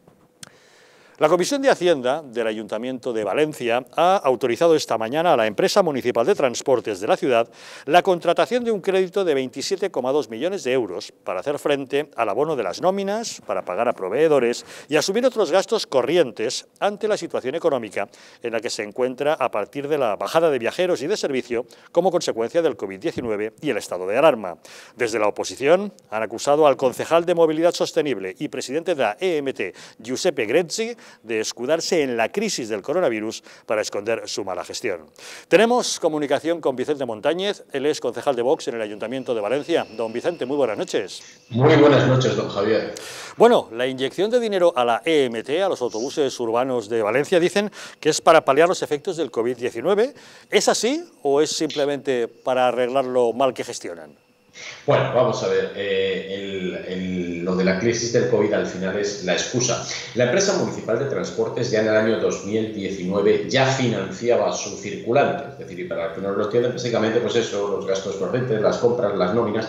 La Comisión de Hacienda del Ayuntamiento de Valencia ha autorizado esta mañana a la empresa municipal de transportes de la ciudad la contratación de un crédito de veintisiete coma dos millones de euros para hacer frente al abono de las nóminas, para pagar a proveedores y asumir otros gastos corrientes ante la situación económica en la que se encuentra a partir de la bajada de viajeros y de servicio como consecuencia del COVID diecinueve y el estado de alarma. Desde la oposición han acusado al concejal de Movilidad Sostenible y presidente de la E M T, Giuseppe Grezzi, de escudarse en la crisis del coronavirus para esconder su mala gestión. Tenemos comunicación con Vicente Montañez, él es concejal de Vox en el Ayuntamiento de Valencia. Don Vicente, muy buenas noches. Muy buenas noches, don Javier. Bueno, la inyección de dinero a la E M T, a los autobuses urbanos de Valencia, dicen que es para paliar los efectos del COVID diecinueve. ¿Es así o es simplemente para arreglar lo mal que gestionan? Bueno, vamos a ver, eh, el, el, lo de la crisis del COVID al final es la excusa. La empresa municipal de transportes ya en el año dos mil diecinueve ya financiaba su circulante, es decir, y para que no lo entiendan, básicamente pues eso, los gastos corrientes, las compras, las nóminas.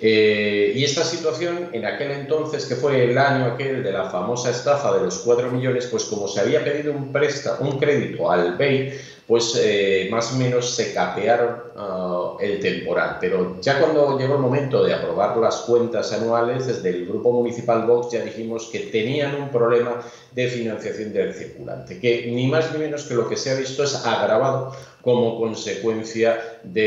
Eh, y esta situación, en aquel entonces, que fue el año aquel de la famosa estafa de los cuatro millones, pues como se había pedido un préstamo, un crédito al B E I, pues eh, más o menos se capearon uh, el temporal. Pero ya cuando llegó el momento de aprobar las cuentas anuales, desde el Grupo Municipal Vox ya dijimos que tenían un problema de financiación del circulante, que ni más ni menos que lo que se ha visto es agravado como consecuencia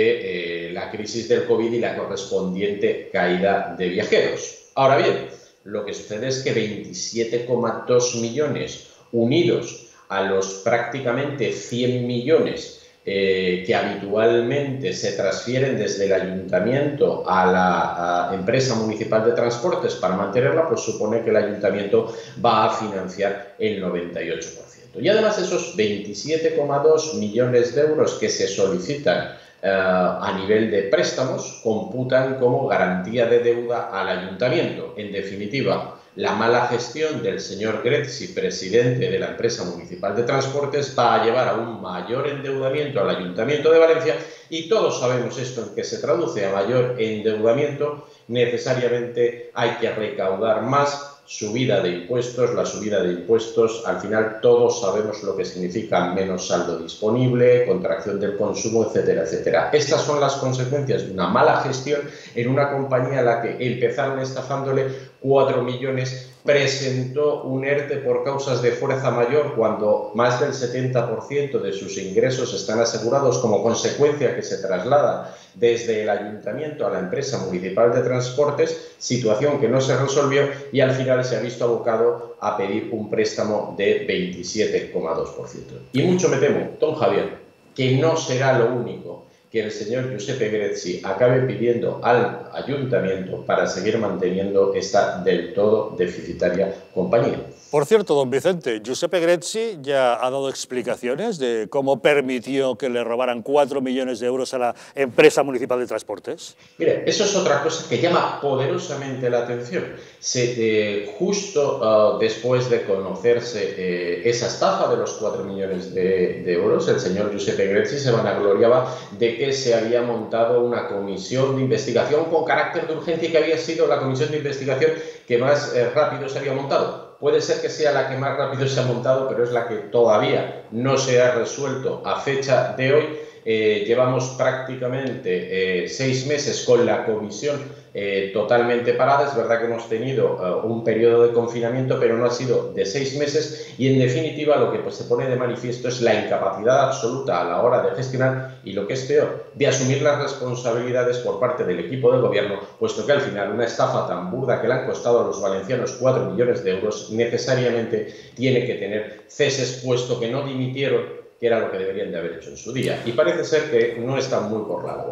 de eh, la crisis del COVID y la correspondiente caída de viajeros. Ahora bien, lo que sucede es que veintisiete coma dos millones unidos a los prácticamente cien millones eh, que habitualmente se transfieren desde el ayuntamiento a la a empresa municipal de transportes para mantenerla, pues supone que el ayuntamiento va a financiar el noventa y ocho por ciento. Y además esos veintisiete coma dos millones de euros que se solicitan eh, a nivel de préstamos computan como garantía de deuda al ayuntamiento. En definitiva, la mala gestión del señor Grezzi, presidente de la empresa municipal de transportes, va a llevar a un mayor endeudamiento al Ayuntamiento de Valencia y todos sabemos esto en que se traduce a mayor endeudamiento. Necesariamente hay que recaudar más, subida de impuestos, la subida de impuestos, al final todos sabemos lo que significa menos saldo disponible, contracción del consumo, etcétera, etcétera. Estas son las consecuencias de una mala gestión en una compañía a la que empezaron estafándole cuatro millones, presentó un ERTE por causas de fuerza mayor cuando más del setenta por ciento de sus ingresos están asegurados como consecuencia que se traslada desde el ayuntamiento a la empresa municipal de transportes, situación que no se resolvió y al final se ha visto abocado a pedir un préstamo de veintisiete coma dos por ciento. Y mucho me temo, don Javier, que no será lo único que el señor Giuseppe Grezzi acabe pidiendo al ayuntamiento para seguir manteniendo esta del todo deficitaria compañía. Por cierto, don Vicente, Giuseppe Grezzi ya ha dado explicaciones de cómo permitió que le robaran cuatro millones de euros a la empresa municipal de transportes. Mire, eso es otra cosa que llama poderosamente la atención. Se, eh, justo uh, después de conocerse eh, esa estafa de los cuatro millones de, de euros, el señor Giuseppe Grezzi se vanagloriaba de que se había montado una comisión de investigación con carácter de urgencia y que había sido la comisión de investigación que más eh, rápido se había montado. Puede ser que sea la que más rápido se ha montado, pero es la que todavía no se ha resuelto a fecha de hoy. Eh, llevamos prácticamente eh, seis meses con la comisión eh, totalmente parada. Es verdad que hemos tenido uh, un periodo de confinamiento, pero no ha sido de seis meses y en definitiva lo que pues, se pone de manifiesto es la incapacidad absoluta a la hora de gestionar y lo que es peor, de asumir las responsabilidades por parte del equipo de gobierno, puesto que al final una estafa tan burda que le han costado a los valencianos cuatro millones de euros necesariamente tiene que tener ceses, puesto que no dimitieron, que era lo que deberían de haber hecho en su día. Y parece ser que no están muy por la labor.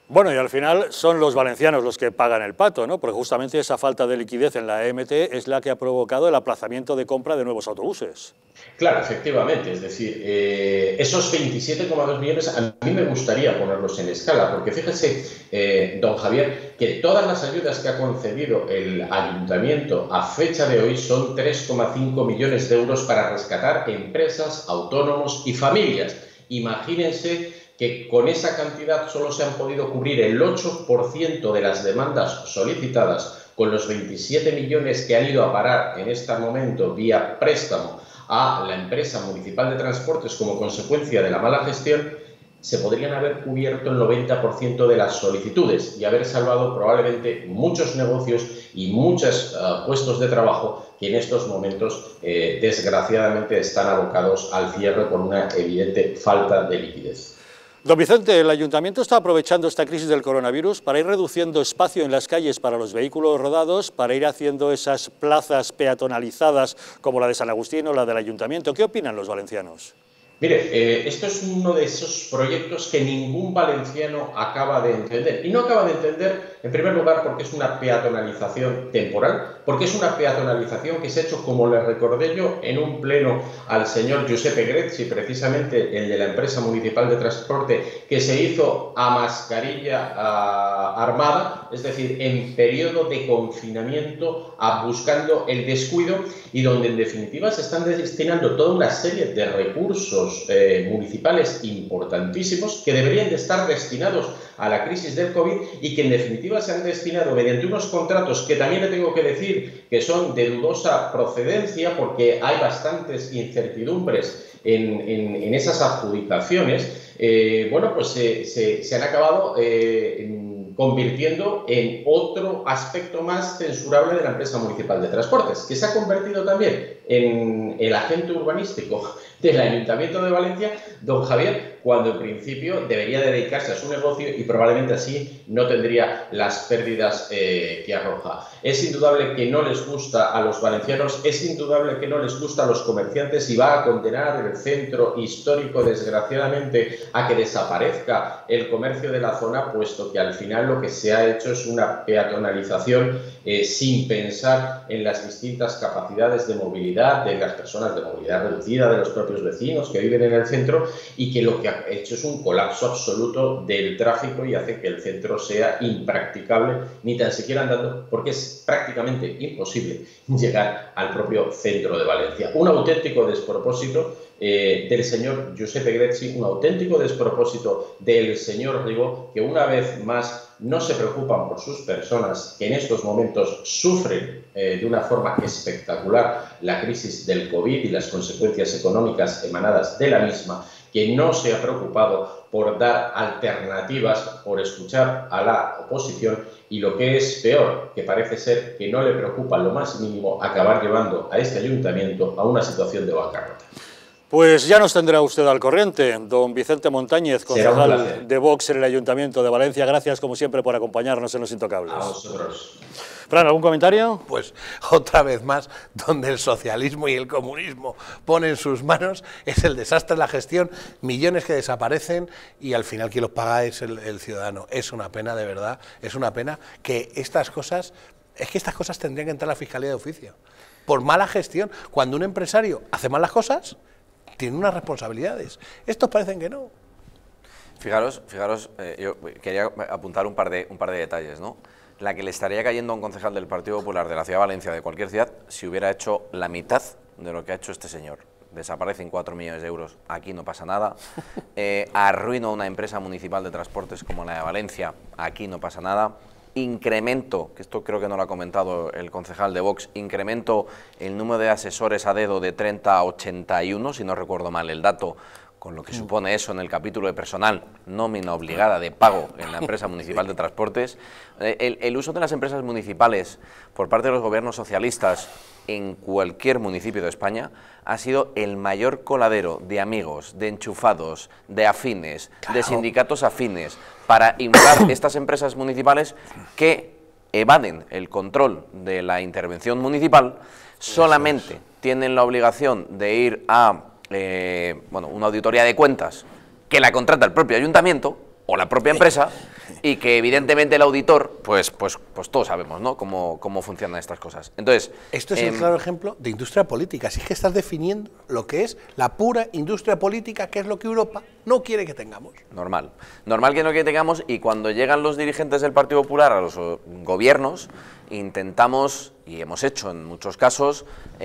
Bueno, y al final son los valencianos los que pagan el pato, ¿no? Porque justamente esa falta de liquidez en la E M T es la que ha provocado el aplazamiento de compra de nuevos autobuses. Claro, efectivamente, es decir, eh, esos veintisiete coma dos millones a mí me gustaría ponerlos en escala, porque fíjese, eh, don Javier, que todas las ayudas que ha concedido el ayuntamiento a fecha de hoy son tres coma cinco millones de euros para rescatar empresas, autónomos y familias. Imagínense que con esa cantidad solo se han podido cubrir el ocho por ciento de las demandas solicitadas, con los veintisiete millones que han ido a parar en este momento vía préstamo a la empresa municipal de transportes como consecuencia de la mala gestión, se podrían haber cubierto el noventa por ciento de las solicitudes y haber salvado probablemente muchos negocios y muchos uh, puestos de trabajo que en estos momentos eh, desgraciadamente están abocados al cierre por una evidente falta de liquidez. Don Vicente, el Ayuntamiento está aprovechando esta crisis del coronavirus para ir reduciendo espacio en las calles para los vehículos rodados, para ir haciendo esas plazas peatonalizadas como la de San Agustín o la del Ayuntamiento. ¿Qué opinan los valencianos? Mire, eh, esto es uno de esos proyectos que ningún valenciano acaba de entender. Y no acaba de entender, en primer lugar, porque es una peatonalización temporal, porque es una peatonalización que se ha hecho, como le recordé yo, en un pleno al señor Giuseppe Grezzi, precisamente el de la empresa municipal de transporte, que se hizo a mascarilla a, armada, es decir, en periodo de confinamiento, a, buscando el descuido, y donde en definitiva se están destinando toda una serie de recursos Eh, municipales importantísimos que deberían de estar destinados a la crisis del COVID y que en definitiva se han destinado mediante unos contratos que también le tengo que decir que son de dudosa procedencia porque hay bastantes incertidumbres en, en, en esas adjudicaciones, eh, bueno, pues se, se, se han acabado eh, en, convirtiendo en otro aspecto más censurable de la empresa municipal de transportes, que se ha convertido también en el agente urbanístico del Ayuntamiento de Valencia, don Javier, cuando en principio debería dedicarse a su negocio y probablemente así no tendría las pérdidas eh, que arroja. Es indudable que no les gusta a los valencianos, es indudable que no les gusta a los comerciantes y va a condenar el centro histórico, desgraciadamente, a que desaparezca el comercio de la zona, puesto que al final lo que se ha hecho es una peatonalización eh, sin pensar en las distintas capacidades de movilidad de las personas de movilidad reducida, de los propios vecinos que viven en el centro, y que lo que ha hecho es un colapso absoluto del tráfico y hace que el centro sea impracticable, ni tan siquiera andando, porque es prácticamente imposible llegar al propio centro de Valencia. Un auténtico despropósito eh, del señor Giuseppe Grezzi, un auténtico despropósito del señor Ribó, que una vez más no se preocupan por sus personas que en estos momentos sufren eh, de una forma espectacular la crisis del COVID y las consecuencias económicas emanadas de la misma, que no se ha preocupado por dar alternativas, por escuchar a la oposición y lo que es peor, que parece ser que no le preocupa lo más mínimo acabar llevando a este ayuntamiento a una situación de bancarrota. Pues ya nos tendrá usted al corriente, don Vicente Montañez, concejal de Vox en el Ayuntamiento de Valencia. Gracias, como siempre, por acompañarnos en Los Intocables. A vosotros. Fran, ¿algún comentario? Pues otra vez más, donde el socialismo y el comunismo ponen sus manos, es el desastre de la gestión, millones que desaparecen y al final quien los paga es el, el ciudadano. Es una pena, de verdad, es una pena que estas cosas, es que estas cosas tendrían que entrar a la Fiscalía de Oficio. Por mala gestión, cuando un empresario hace malas cosas, tiene unas responsabilidades. Estos parecen que no. Fijaros, fijaros, eh, yo quería apuntar un par de, un par de detalles, ¿no? La que le estaría cayendo a un concejal del Partido Popular de la ciudad de Valencia, de cualquier ciudad, si hubiera hecho la mitad de lo que ha hecho este señor. Desaparecen cuatro millones de euros, aquí no pasa nada. Eh, arruino una empresa municipal de transportes como la de Valencia, aquí no pasa nada. Incremento, que esto creo que no lo ha comentado el concejal de Vox, incremento el número de asesores a dedo de treinta a ochenta y uno, si no recuerdo mal el dato, con lo que supone eso en el capítulo de personal, nómina obligada de pago en la empresa municipal de transportes. El, el uso de las empresas municipales por parte de los gobiernos socialistas en cualquier municipio de España ha sido el mayor coladero de amigos, de enchufados, de afines, claro, de sindicatos afines, para inflar estas empresas municipales que evaden el control de la intervención municipal, solamente es. tienen la obligación de ir a eh, bueno, una auditoría de cuentas que la contrata el propio ayuntamiento, o la propia empresa, y que evidentemente el auditor, pues, pues, pues todos sabemos, ¿no?, cómo, cómo funcionan estas cosas. Entonces, esto es eh, el claro ejemplo de industria política. Si es que estás definiendo lo que es la pura industria política, que es lo que Europa no quiere que tengamos. Normal. Normal que no quiere que tengamos, y cuando llegan los dirigentes del Partido Popular a los gobiernos, intentamos, y hemos hecho en muchos casos,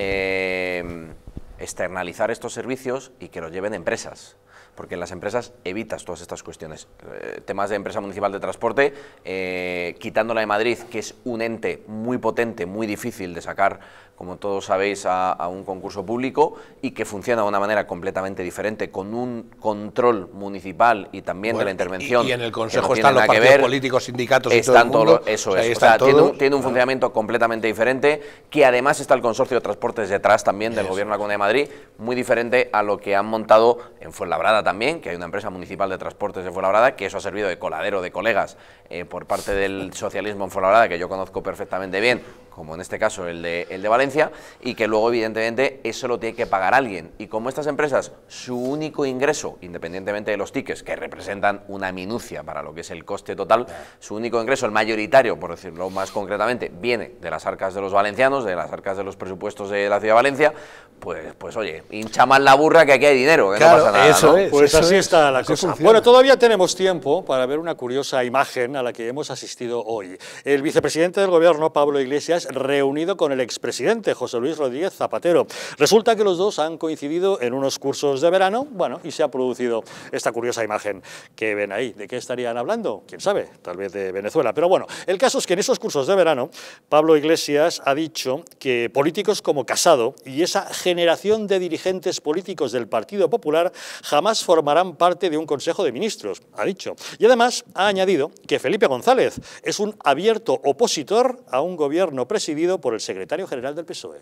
eh, externalizar estos servicios y que los lleven empresas. Porque en las empresas evitas todas estas cuestiones. Eh, temas de empresa municipal de transporte, eh, quitándola de Madrid, que es un ente muy potente, muy difícil de sacar, como todos sabéis, a, a un concurso público, y que funciona de una manera completamente diferente, con un control municipal y también bueno, de la intervención. Y, y en el Consejo no están los partidos ver, políticos, sindicatos y todo el mundo. Todo, eso es, o sea, tiene un, tiene un funcionamiento completamente diferente, que además está el Consorcio de Transportes detrás también del eso. Gobierno de la Comunidad de Madrid, muy diferente a lo que han montado en Fuenlabrada también, que hay una empresa municipal de transportes de Fuenlabrada, que eso ha servido de coladero de colegas eh, por parte del socialismo en Fuenlabrada, que yo conozco perfectamente bien, como en este caso el de, el de Valencia, y que luego evidentemente eso lo tiene que pagar alguien. Y como estas empresas, su único ingreso, independientemente de los tickets, que representan una minucia para lo que es el coste total, su único ingreso, el mayoritario, por decirlo más concretamente, viene de las arcas de los valencianos, de las arcas de los presupuestos de la ciudad de Valencia, pues, pues oye, hincha más la burra, que aquí hay dinero, que claro, no pasa nada, eso ¿no? es, pues así es, está la cosa. Funciona. Bueno, todavía tenemos tiempo para ver una curiosa imagen a la que hemos asistido hoy. El vicepresidente del Gobierno, Pablo Iglesias, reunido con el expresidente José Luis Rodríguez Zapatero. Resulta que los dos han coincidido en unos cursos de verano, bueno, y se ha producido esta curiosa imagen que ven ahí. ¿De qué estarían hablando? ¿Quién sabe? Tal vez de Venezuela. Pero bueno, el caso es que en esos cursos de verano, Pablo Iglesias ha dicho que políticos como Casado y esa generación de dirigentes políticos del Partido Popular jamás formarán parte de un Consejo de Ministros, ha dicho. Y además ha añadido que Felipe González es un abierto opositor a un gobierno presidido por el secretario general del P S O E.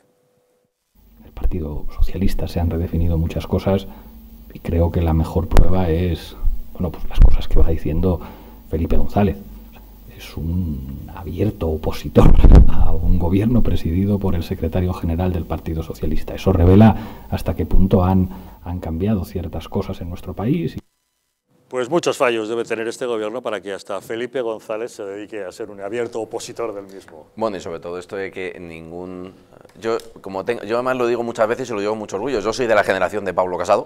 El Partido Socialista se han redefinido muchas cosas y creo que la mejor prueba es, bueno, pues las cosas que va diciendo Felipe González. Es un abierto opositor a un gobierno presidido por el secretario general del Partido Socialista. Eso revela hasta qué punto han, han cambiado ciertas cosas en nuestro país. Pues muchos fallos debe tener este gobierno para que hasta Felipe González se dedique a ser un abierto opositor del mismo. Bueno, y sobre todo esto de que ningún... Yo, como tengo, yo además lo digo muchas veces y lo digo con mucho orgullo, yo soy de la generación de Pablo Casado,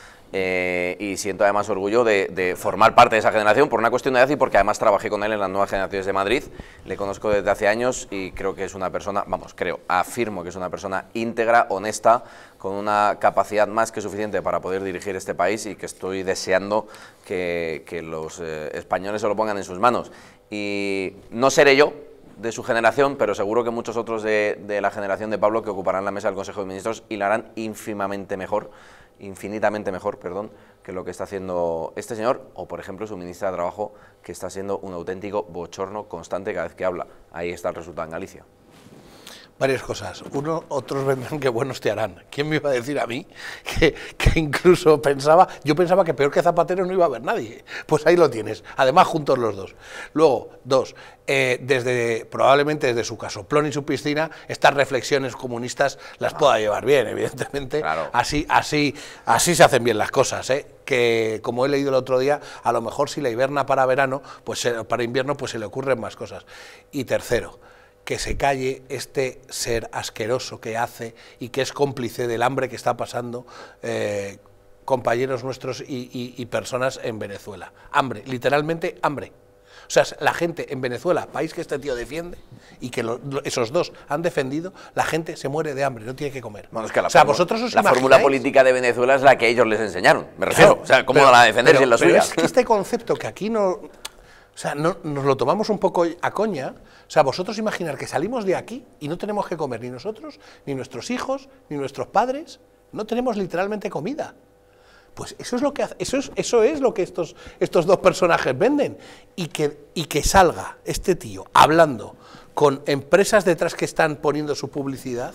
eh, y siento además orgullo de, de formar parte de esa generación por una cuestión de edad y porque además trabajé con él en las nuevas generaciones de Madrid, le conozco desde hace años y creo que es una persona, vamos, creo, afirmo que es una persona íntegra, honesta, con una capacidad más que suficiente para poder dirigir este país y que estoy deseando que, que los eh, españoles se lo pongan en sus manos. Y no seré yo de su generación, pero seguro que muchos otros de, de la generación de Pablo que ocuparán la mesa del Consejo de Ministros y la harán ínfimamente mejor, infinitamente mejor, perdón, que lo que está haciendo este señor, o por ejemplo su ministra de Trabajo, que está siendo un auténtico bochorno constante cada vez que habla. Ahí está el resultado en Galicia. Varias cosas. Uno, otros vendrán que buenos te harán. ¿Quién me iba a decir a mí que, que incluso pensaba, yo pensaba que peor que Zapatero no iba a haber nadie? Pues ahí lo tienes, además juntos los dos. Luego, dos, eh, desde probablemente desde su casoplón y su piscina, estas reflexiones comunistas las ah. pueda llevar bien, evidentemente. Claro. Así, así, así se hacen bien las cosas, ¿eh? Que como he leído el otro día, a lo mejor si la hiberna para verano, pues para invierno, pues se le ocurren más cosas. Y tercero, que se calle este ser asqueroso que hace y que es cómplice del hambre que está pasando eh, compañeros nuestros y, y, y personas en Venezuela. Hambre, literalmente hambre. O sea, la gente en Venezuela, país que este tío defiende y que lo, esos dos han defendido, la gente se muere de hambre, no tiene que comer. Bueno, es que la o sea, fórmula, vosotros os la imagináis... fórmula política de Venezuela es la que ellos les enseñaron, me refiero. Claro, o sea, ¿cómo pero, la van a defender pero, si es la pero suya? Es que este concepto que aquí no... O sea, no, nos lo tomamos un poco a coña. O sea, vosotros imaginar que salimos de aquí y no tenemos que comer ni nosotros, ni nuestros hijos, ni nuestros padres. No tenemos literalmente comida. Pues eso es lo que hace, eso es, eso es lo que estos, estos dos personajes venden. Y que, y que salga este tío hablando con empresas detrás que están poniendo su publicidad.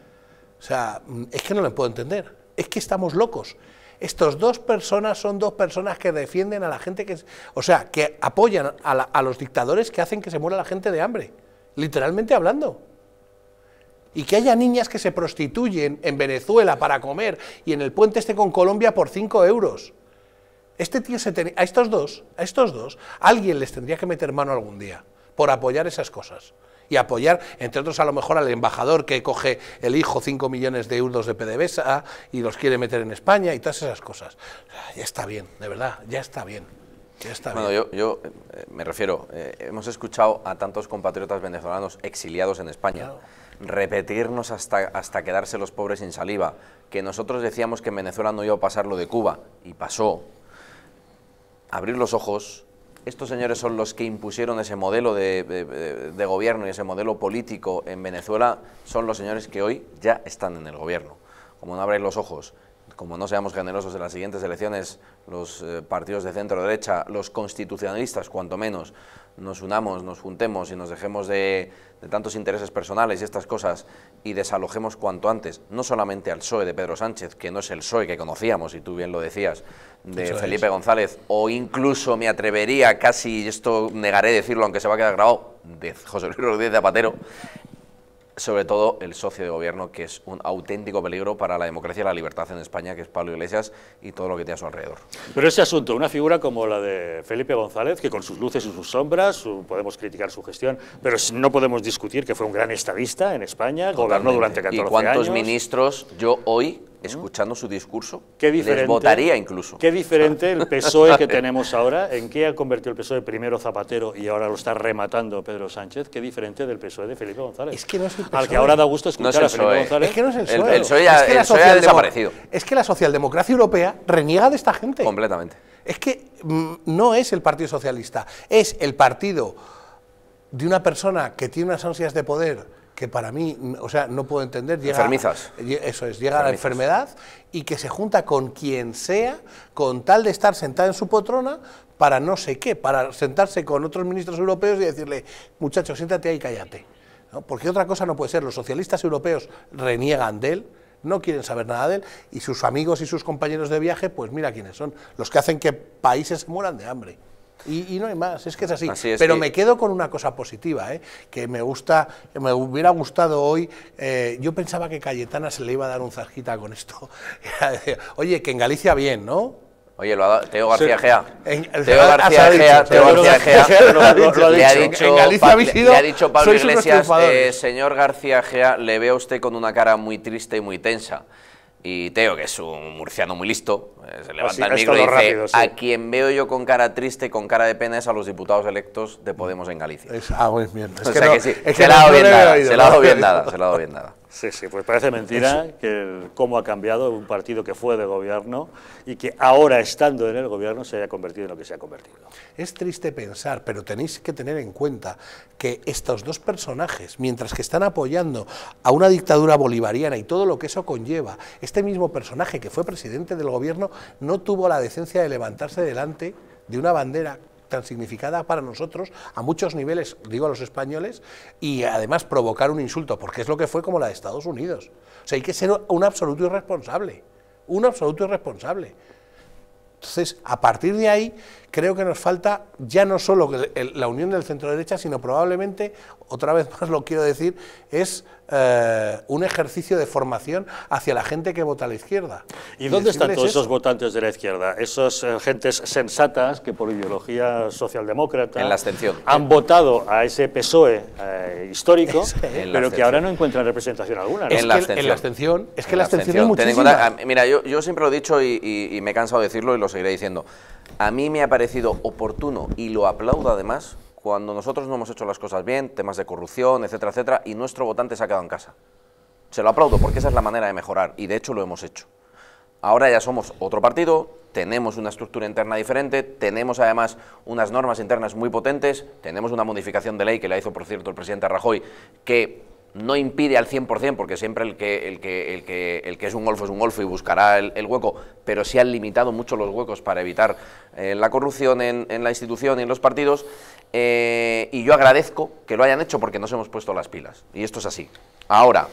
O sea, es que no lo puedo entender. Es que estamos locos. Estos dos personas son dos personas que defienden a la gente que... O sea, que apoyan a, la, a los dictadores que hacen que se muera la gente de hambre, literalmente hablando. Y que haya niñas que se prostituyen en Venezuela para comer y en el puente este con Colombia por cinco euros. Este tío se tenía, a estos dos, a estos dos, alguien les tendría que meter mano algún día por apoyar esas cosas. Y apoyar, entre otros, a lo mejor al embajador que coge el hijo cinco millones de euros de PDVSA y los quiere meter en España y todas esas cosas. Ya está bien, de verdad, ya está bien. Ya está bueno, bien. yo, yo eh, me refiero, eh, hemos escuchado a tantos compatriotas venezolanos exiliados en España claro. repetirnos hasta, hasta quedarse los pobres sin saliva, que nosotros decíamos que en Venezuela no iba a pasar lo de Cuba, y pasó. Abrir los ojos. Estos señores son los que impusieron ese modelo de, de, de gobierno y ese modelo político en Venezuela, son los señores que hoy ya están en el gobierno. Como no abráis los ojos, como no seamos generosos en las siguientes elecciones, los eh, partidos de centro-derecha, los constitucionalistas, cuanto menos, nos unamos, nos juntemos y nos dejemos de, de tantos intereses personales y estas cosas y desalojemos cuanto antes, no solamente al P S O E de Pedro Sánchez, que no es el P S O E que conocíamos, y tú bien lo decías, de Eso Felipe es. González, o incluso me atrevería casi, y esto negaré decirlo aunque se va a quedar grabado, de José Luis Rodríguez Zapatero, sobre todo el socio de gobierno, que es un auténtico peligro para la democracia y la libertad en España, que es Pablo Iglesias y todo lo que tiene a su alrededor. Pero ese asunto, una figura como la de Felipe González, que con sus luces y sus sombras, su, podemos criticar su gestión, pero no podemos discutir que fue un gran estadista en España, Totalmente. gobernó durante catorce años. ¿Y cuántos años? ministros yo hoy, escuchando su discurso, ¿Qué diferente, les votaría incluso? Qué diferente el P S O E que tenemos ahora, ¿en qué ha convertido el P S O E primero Zapatero y ahora lo está rematando Pedro Sánchez? Qué diferente del P S O E de Felipe González. Es que no es el P S O E. Al que ahora da gusto escuchar no a Felipe González. Es que no es el P S O E. El, el P S O E ya, es que el P S O E ha desaparecido. Es que la socialdemocracia europea reniega de esta gente. Completamente. Es que mm, no es el Partido Socialista, es el partido de una persona que tiene unas ansias de poder que para mí, o sea, no puedo entender. Llega, Enfermizas. Eso es, llega Enfermizas. a la enfermedad y que se junta con quien sea con tal de estar sentada en su poltrona para no sé qué, para sentarse con otros ministros europeos y decirle, muchacho, siéntate ahí y cállate. ¿No? Porque otra cosa no puede ser, los socialistas europeos reniegan de él, no quieren saber nada de él, y sus amigos y sus compañeros de viaje, pues mira quiénes son, los que hacen que países se mueran de hambre. Y, y no hay más, es que es así. así es Pero que... me quedo con una cosa positiva, ¿eh? que me gusta, me hubiera gustado hoy. Eh, yo pensaba que Cayetana se le iba a dar un zasquita con esto. Oye, que en Galicia bien, ¿no? Oye, lo ha dado Teo García Sí. Egea. En- Teo García dicho, Egea, Teo Teo García García Egea, lo ha dicho, lo ha le ha dicho. dicho, En Galicia Pa- habéis le- sido- le ha dicho Pablo sois unos Iglesias, triunfadores. eh, señor García Egea, le veo a usted con una cara muy triste y muy tensa. Y Teo, que es un murciano muy listo, eh, se levanta Así, el es micro y todo dice, rápido, sí. a quien veo yo con cara triste, con cara de pena, es a los diputados electos de Podemos en Galicia. Es, ah, muy bien. Es O que sea no- que sí, es se que la ha no- dado no bien le he dada, oído, se la no ha dado le he bien oído. dada, se la ha dado bien dada. Sí, sí, pues parece mentira que el- cómo ha cambiado un partido que fue de gobierno y que ahora, estando en el gobierno, se haya convertido en lo que se ha convertido. Es triste pensar, pero tenéis que tener en cuenta que estos dos personajes, mientras que están apoyando a una dictadura bolivariana y todo lo que eso conlleva, este mismo personaje que fue presidente del gobierno no tuvo la decencia de levantarse delante de una bandera tan significada para nosotros, a muchos niveles, digo a los españoles, y además provocar un insulto, porque es lo que fue como la de Estados Unidos. O sea, hay que ser un absoluto irresponsable, un absoluto irresponsable. Entonces, a partir de ahí, creo que nos falta ya no solo el- el- la unión del centro-derecha, sino probablemente, otra vez más lo quiero decir, es eh, un ejercicio de formación hacia la gente que vota a la izquierda. ¿Y dónde están decirles todos eso. esos votantes de la izquierda? Esas eh, gentes sensatas que por ideología socialdemócrata En la abstención. han votado a ese P S O E eh, histórico, Eso es. En la pero que abstención. ahora no encuentran representación alguna, ¿no? Es En la que abstención. en la abstención, es que En la abstención es Ten en muchísima. cuenta, a- mira, yo, yo siempre lo he dicho y, y- y me he cansado de decirlo y lo seguiré diciendo. A mí me ha parecido oportuno, y lo aplaudo además, cuando nosotros no hemos hecho las cosas bien, temas de corrupción, etcétera, etcétera, y nuestro votante se ha quedado en casa. Se lo aplaudo porque esa es la manera de mejorar, y de hecho lo hemos hecho. Ahora ya somos otro partido, tenemos una estructura interna diferente, tenemos además unas normas internas muy potentes, tenemos una modificación de ley que la hizo, por cierto, el presidente Rajoy, que no impide al cien por cien, porque siempre el que, el que, el que, el que es un golfo es un golfo y buscará el, el hueco, pero sí han limitado mucho los huecos para evitar eh, la corrupción en, en la institución y en los partidos, eh, y yo agradezco que lo hayan hecho porque nos hemos puesto las pilas, y esto es así. Ahora,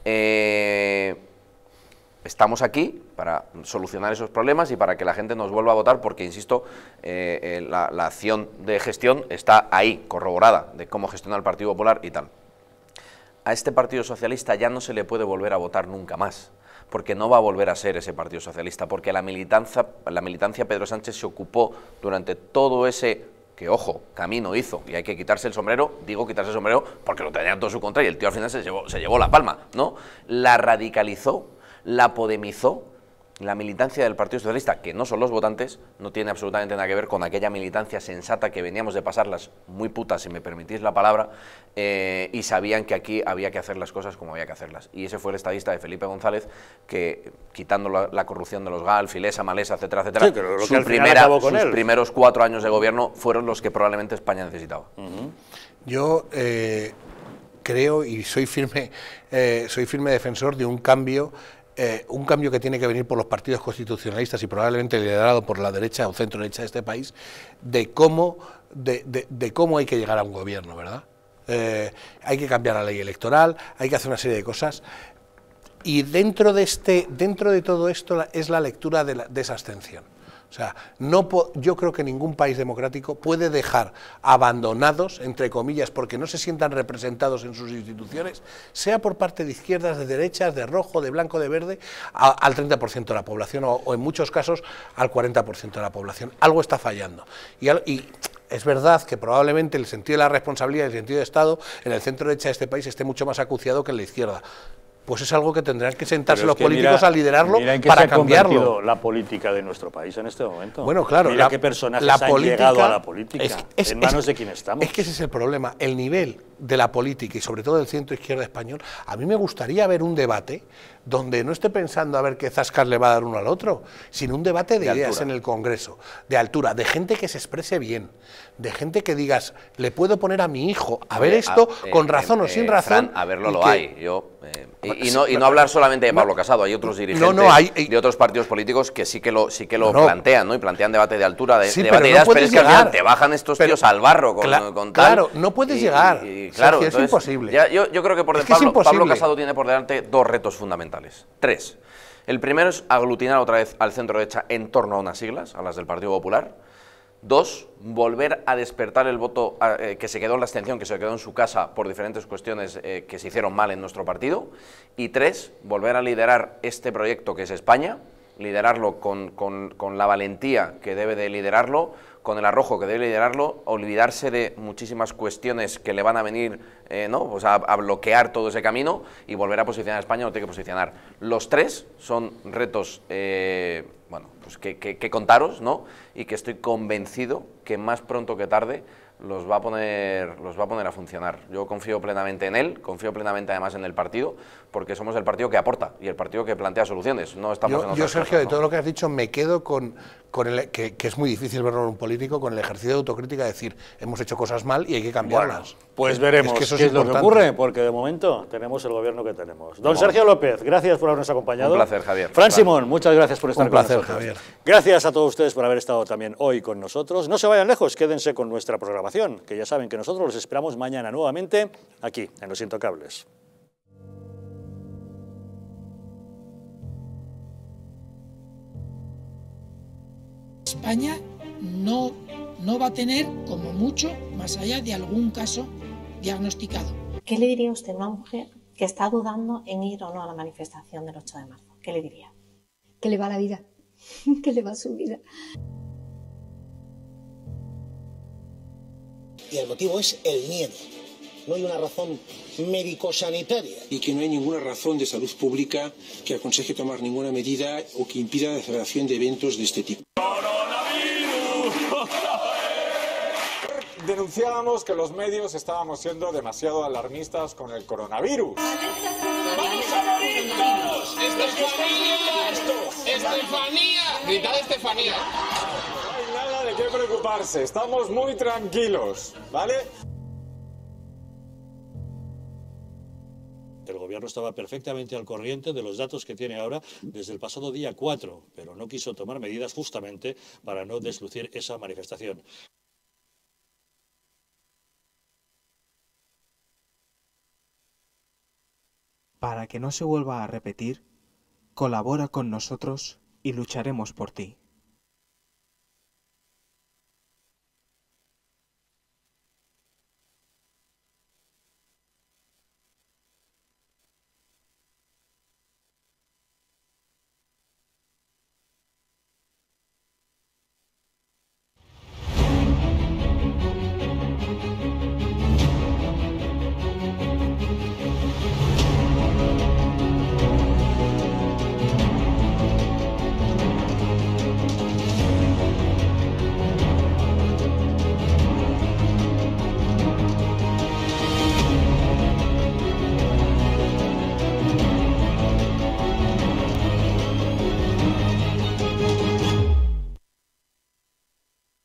eh, estamos aquí para solucionar esos problemas y para que la gente nos vuelva a votar, porque, insisto, eh, eh, la, la acción de gestión está ahí, corroborada, de cómo gestiona el Partido Popular y tal. A este Partido Socialista ya no se le puede volver a votar nunca más, porque no va a volver a ser ese Partido Socialista, porque la militancia, la militancia Pedro Sánchez se ocupó durante todo ese, que ojo, camino hizo, y hay que quitarse el sombrero, digo quitarse el sombrero porque lo tenía todo en su contra y el tío al final se llevó, se llevó la palma, ¿no? La radicalizó, la podemizó. La militancia del Partido Socialista, que no son los votantes, no tiene absolutamente nada que ver con aquella militancia sensata que veníamos de pasarlas muy putas, si me permitís la palabra, eh, y sabían que aquí había que hacer las cosas como había que hacerlas. Y ese fue el estadista de Felipe González, que quitando la, la corrupción de los GAL, Filesa, Malesa, etcétera, etcétera, sí, lo su primera, sus él. primeros cuatro años de gobierno fueron los que probablemente España necesitaba. Uh-huh. Yo eh, creo y soy firme, eh, soy firme defensor de un cambio. Eh, un cambio que tiene que venir por los partidos constitucionalistas y probablemente liderado por la derecha o centro derecha de este país, de cómo, de, de, de cómo hay que llegar a un gobierno, ¿verdad? Eh, hay que cambiar la ley electoral, hay que hacer una serie de cosas, y dentro de, este, dentro de todo esto es la lectura de, la, de esa abstención. O sea, no po yo creo que ningún país democrático puede dejar abandonados, entre comillas, porque no se sientan representados en sus instituciones, sea por parte de izquierdas, de derechas, de rojo, de blanco, de verde, a, al treinta por ciento de la población o, o en muchos casos al cuarenta por ciento de la población. Algo está fallando. Y, al, y es verdad que probablemente el sentido de la responsabilidad y el sentido de Estado en el centro derecha de este país esté mucho más acuciado que en la izquierda. Pues es algo que tendrán que sentarse los políticos mira, a liderarlo mira en qué para se ha cambiarlo. La política de nuestro país en este momento. Bueno, claro. Mira la, qué personajes la han política, llegado a la política. Es, es, en manos es, de quién estamos. Es que ese es el problema. El nivel de la política y sobre todo del centro izquierda español, a mí me gustaría ver un debate donde no esté pensando a ver qué zascas le va a dar uno al otro, sino un debate de, de ideas altura. en el Congreso, de altura, de gente que se exprese bien, de gente que digas, le puedo poner a mi hijo a ver esto a, eh, con razón eh, o sin eh, razón. Fran, a verlo lo que, hay. Yo, eh, y, y, no, y no hablar solamente de Pablo no, Casado, hay otros dirigentes no, no, hay, hay, de otros partidos políticos que sí que lo, sí que lo no, plantean, ¿no? Y plantean debate de altura, de, sí, debate de ideas, pero es que al final te bajan estos pero, tíos al barro con, cla con tal. Claro, no puedes y, llegar. Y, y, claro, Sergio, entonces, es imposible. Ya, yo, yo creo que por es de que Pablo, es Pablo Casado tiene por delante dos retos fundamentales. Tres. El primero es aglutinar otra vez al centro derecha en torno a unas siglas, a las del Partido Popular. Dos, volver a despertar el voto eh, que se quedó en la abstención, que se quedó en su casa por diferentes cuestiones eh, que se hicieron mal en nuestro partido. Y tres, volver a liderar este proyecto que es España, liderarlo con, con, con la valentía que debe de liderarlo, con el arrojo que debe liderarlo, olvidarse de muchísimas cuestiones que le van a venir eh, ¿no? pues a, a bloquear todo ese camino y volver a posicionar a España, lo tiene que posicionar. Los tres son retos eh, bueno, pues que, que, que contaros, ¿no? Y que estoy convencido que más pronto que tarde los va a poner los va a poner a funcionar. Yo confío plenamente en él, confío plenamente además en el partido, porque somos el partido que aporta y el partido que plantea soluciones. No estamos yo, en yo Sergio, cosas, de ¿no? todo lo que has dicho, me quedo con, con el que, que es muy difícil verlo en un político, con el ejercicio de autocrítica, de decir, hemos hecho cosas mal y hay que cambiarlas. Bueno, pues veremos es que eso qué es, es lo que ocurre, porque de momento tenemos el gobierno que tenemos. Don Sergio López, gracias por habernos acompañado. Un placer, Javier. Fran Simón, muchas gracias por estar un placer, con nosotros. Javier. Gracias a todos ustedes por haber estado también hoy con nosotros. No se vayan lejos, quédense con nuestra programación, que ya saben que nosotros los esperamos mañana nuevamente aquí, en Los Intocables. España no, no va a tener, como mucho, más allá de algún caso diagnosticado. ¿Qué le diría usted a una mujer que está dudando en ir o no a la manifestación del ocho de marzo? ¿Qué le diría? Que le va la vida, que le va su vida. Y el motivo es el miedo. No hay una razón médico-sanitaria. Y que no hay ninguna razón de salud pública que aconseje tomar ninguna medida o que impida la celebración de eventos de este tipo. Denunciábamos que los medios estábamos siendo demasiado alarmistas con el coronavirus. ¡Vamos a morir todos! ¡Estefanía! Esto! ¡Estefanía! Gritad Estefanía. No hay nada de qué preocuparse, estamos muy tranquilos, ¿vale? El gobierno estaba perfectamente al corriente de los datos que tiene ahora desde el pasado día cuatro, pero no quiso tomar medidas justamente para no deslucir esa manifestación. Para que no se vuelva a repetir, colabora con nosotros y lucharemos por ti.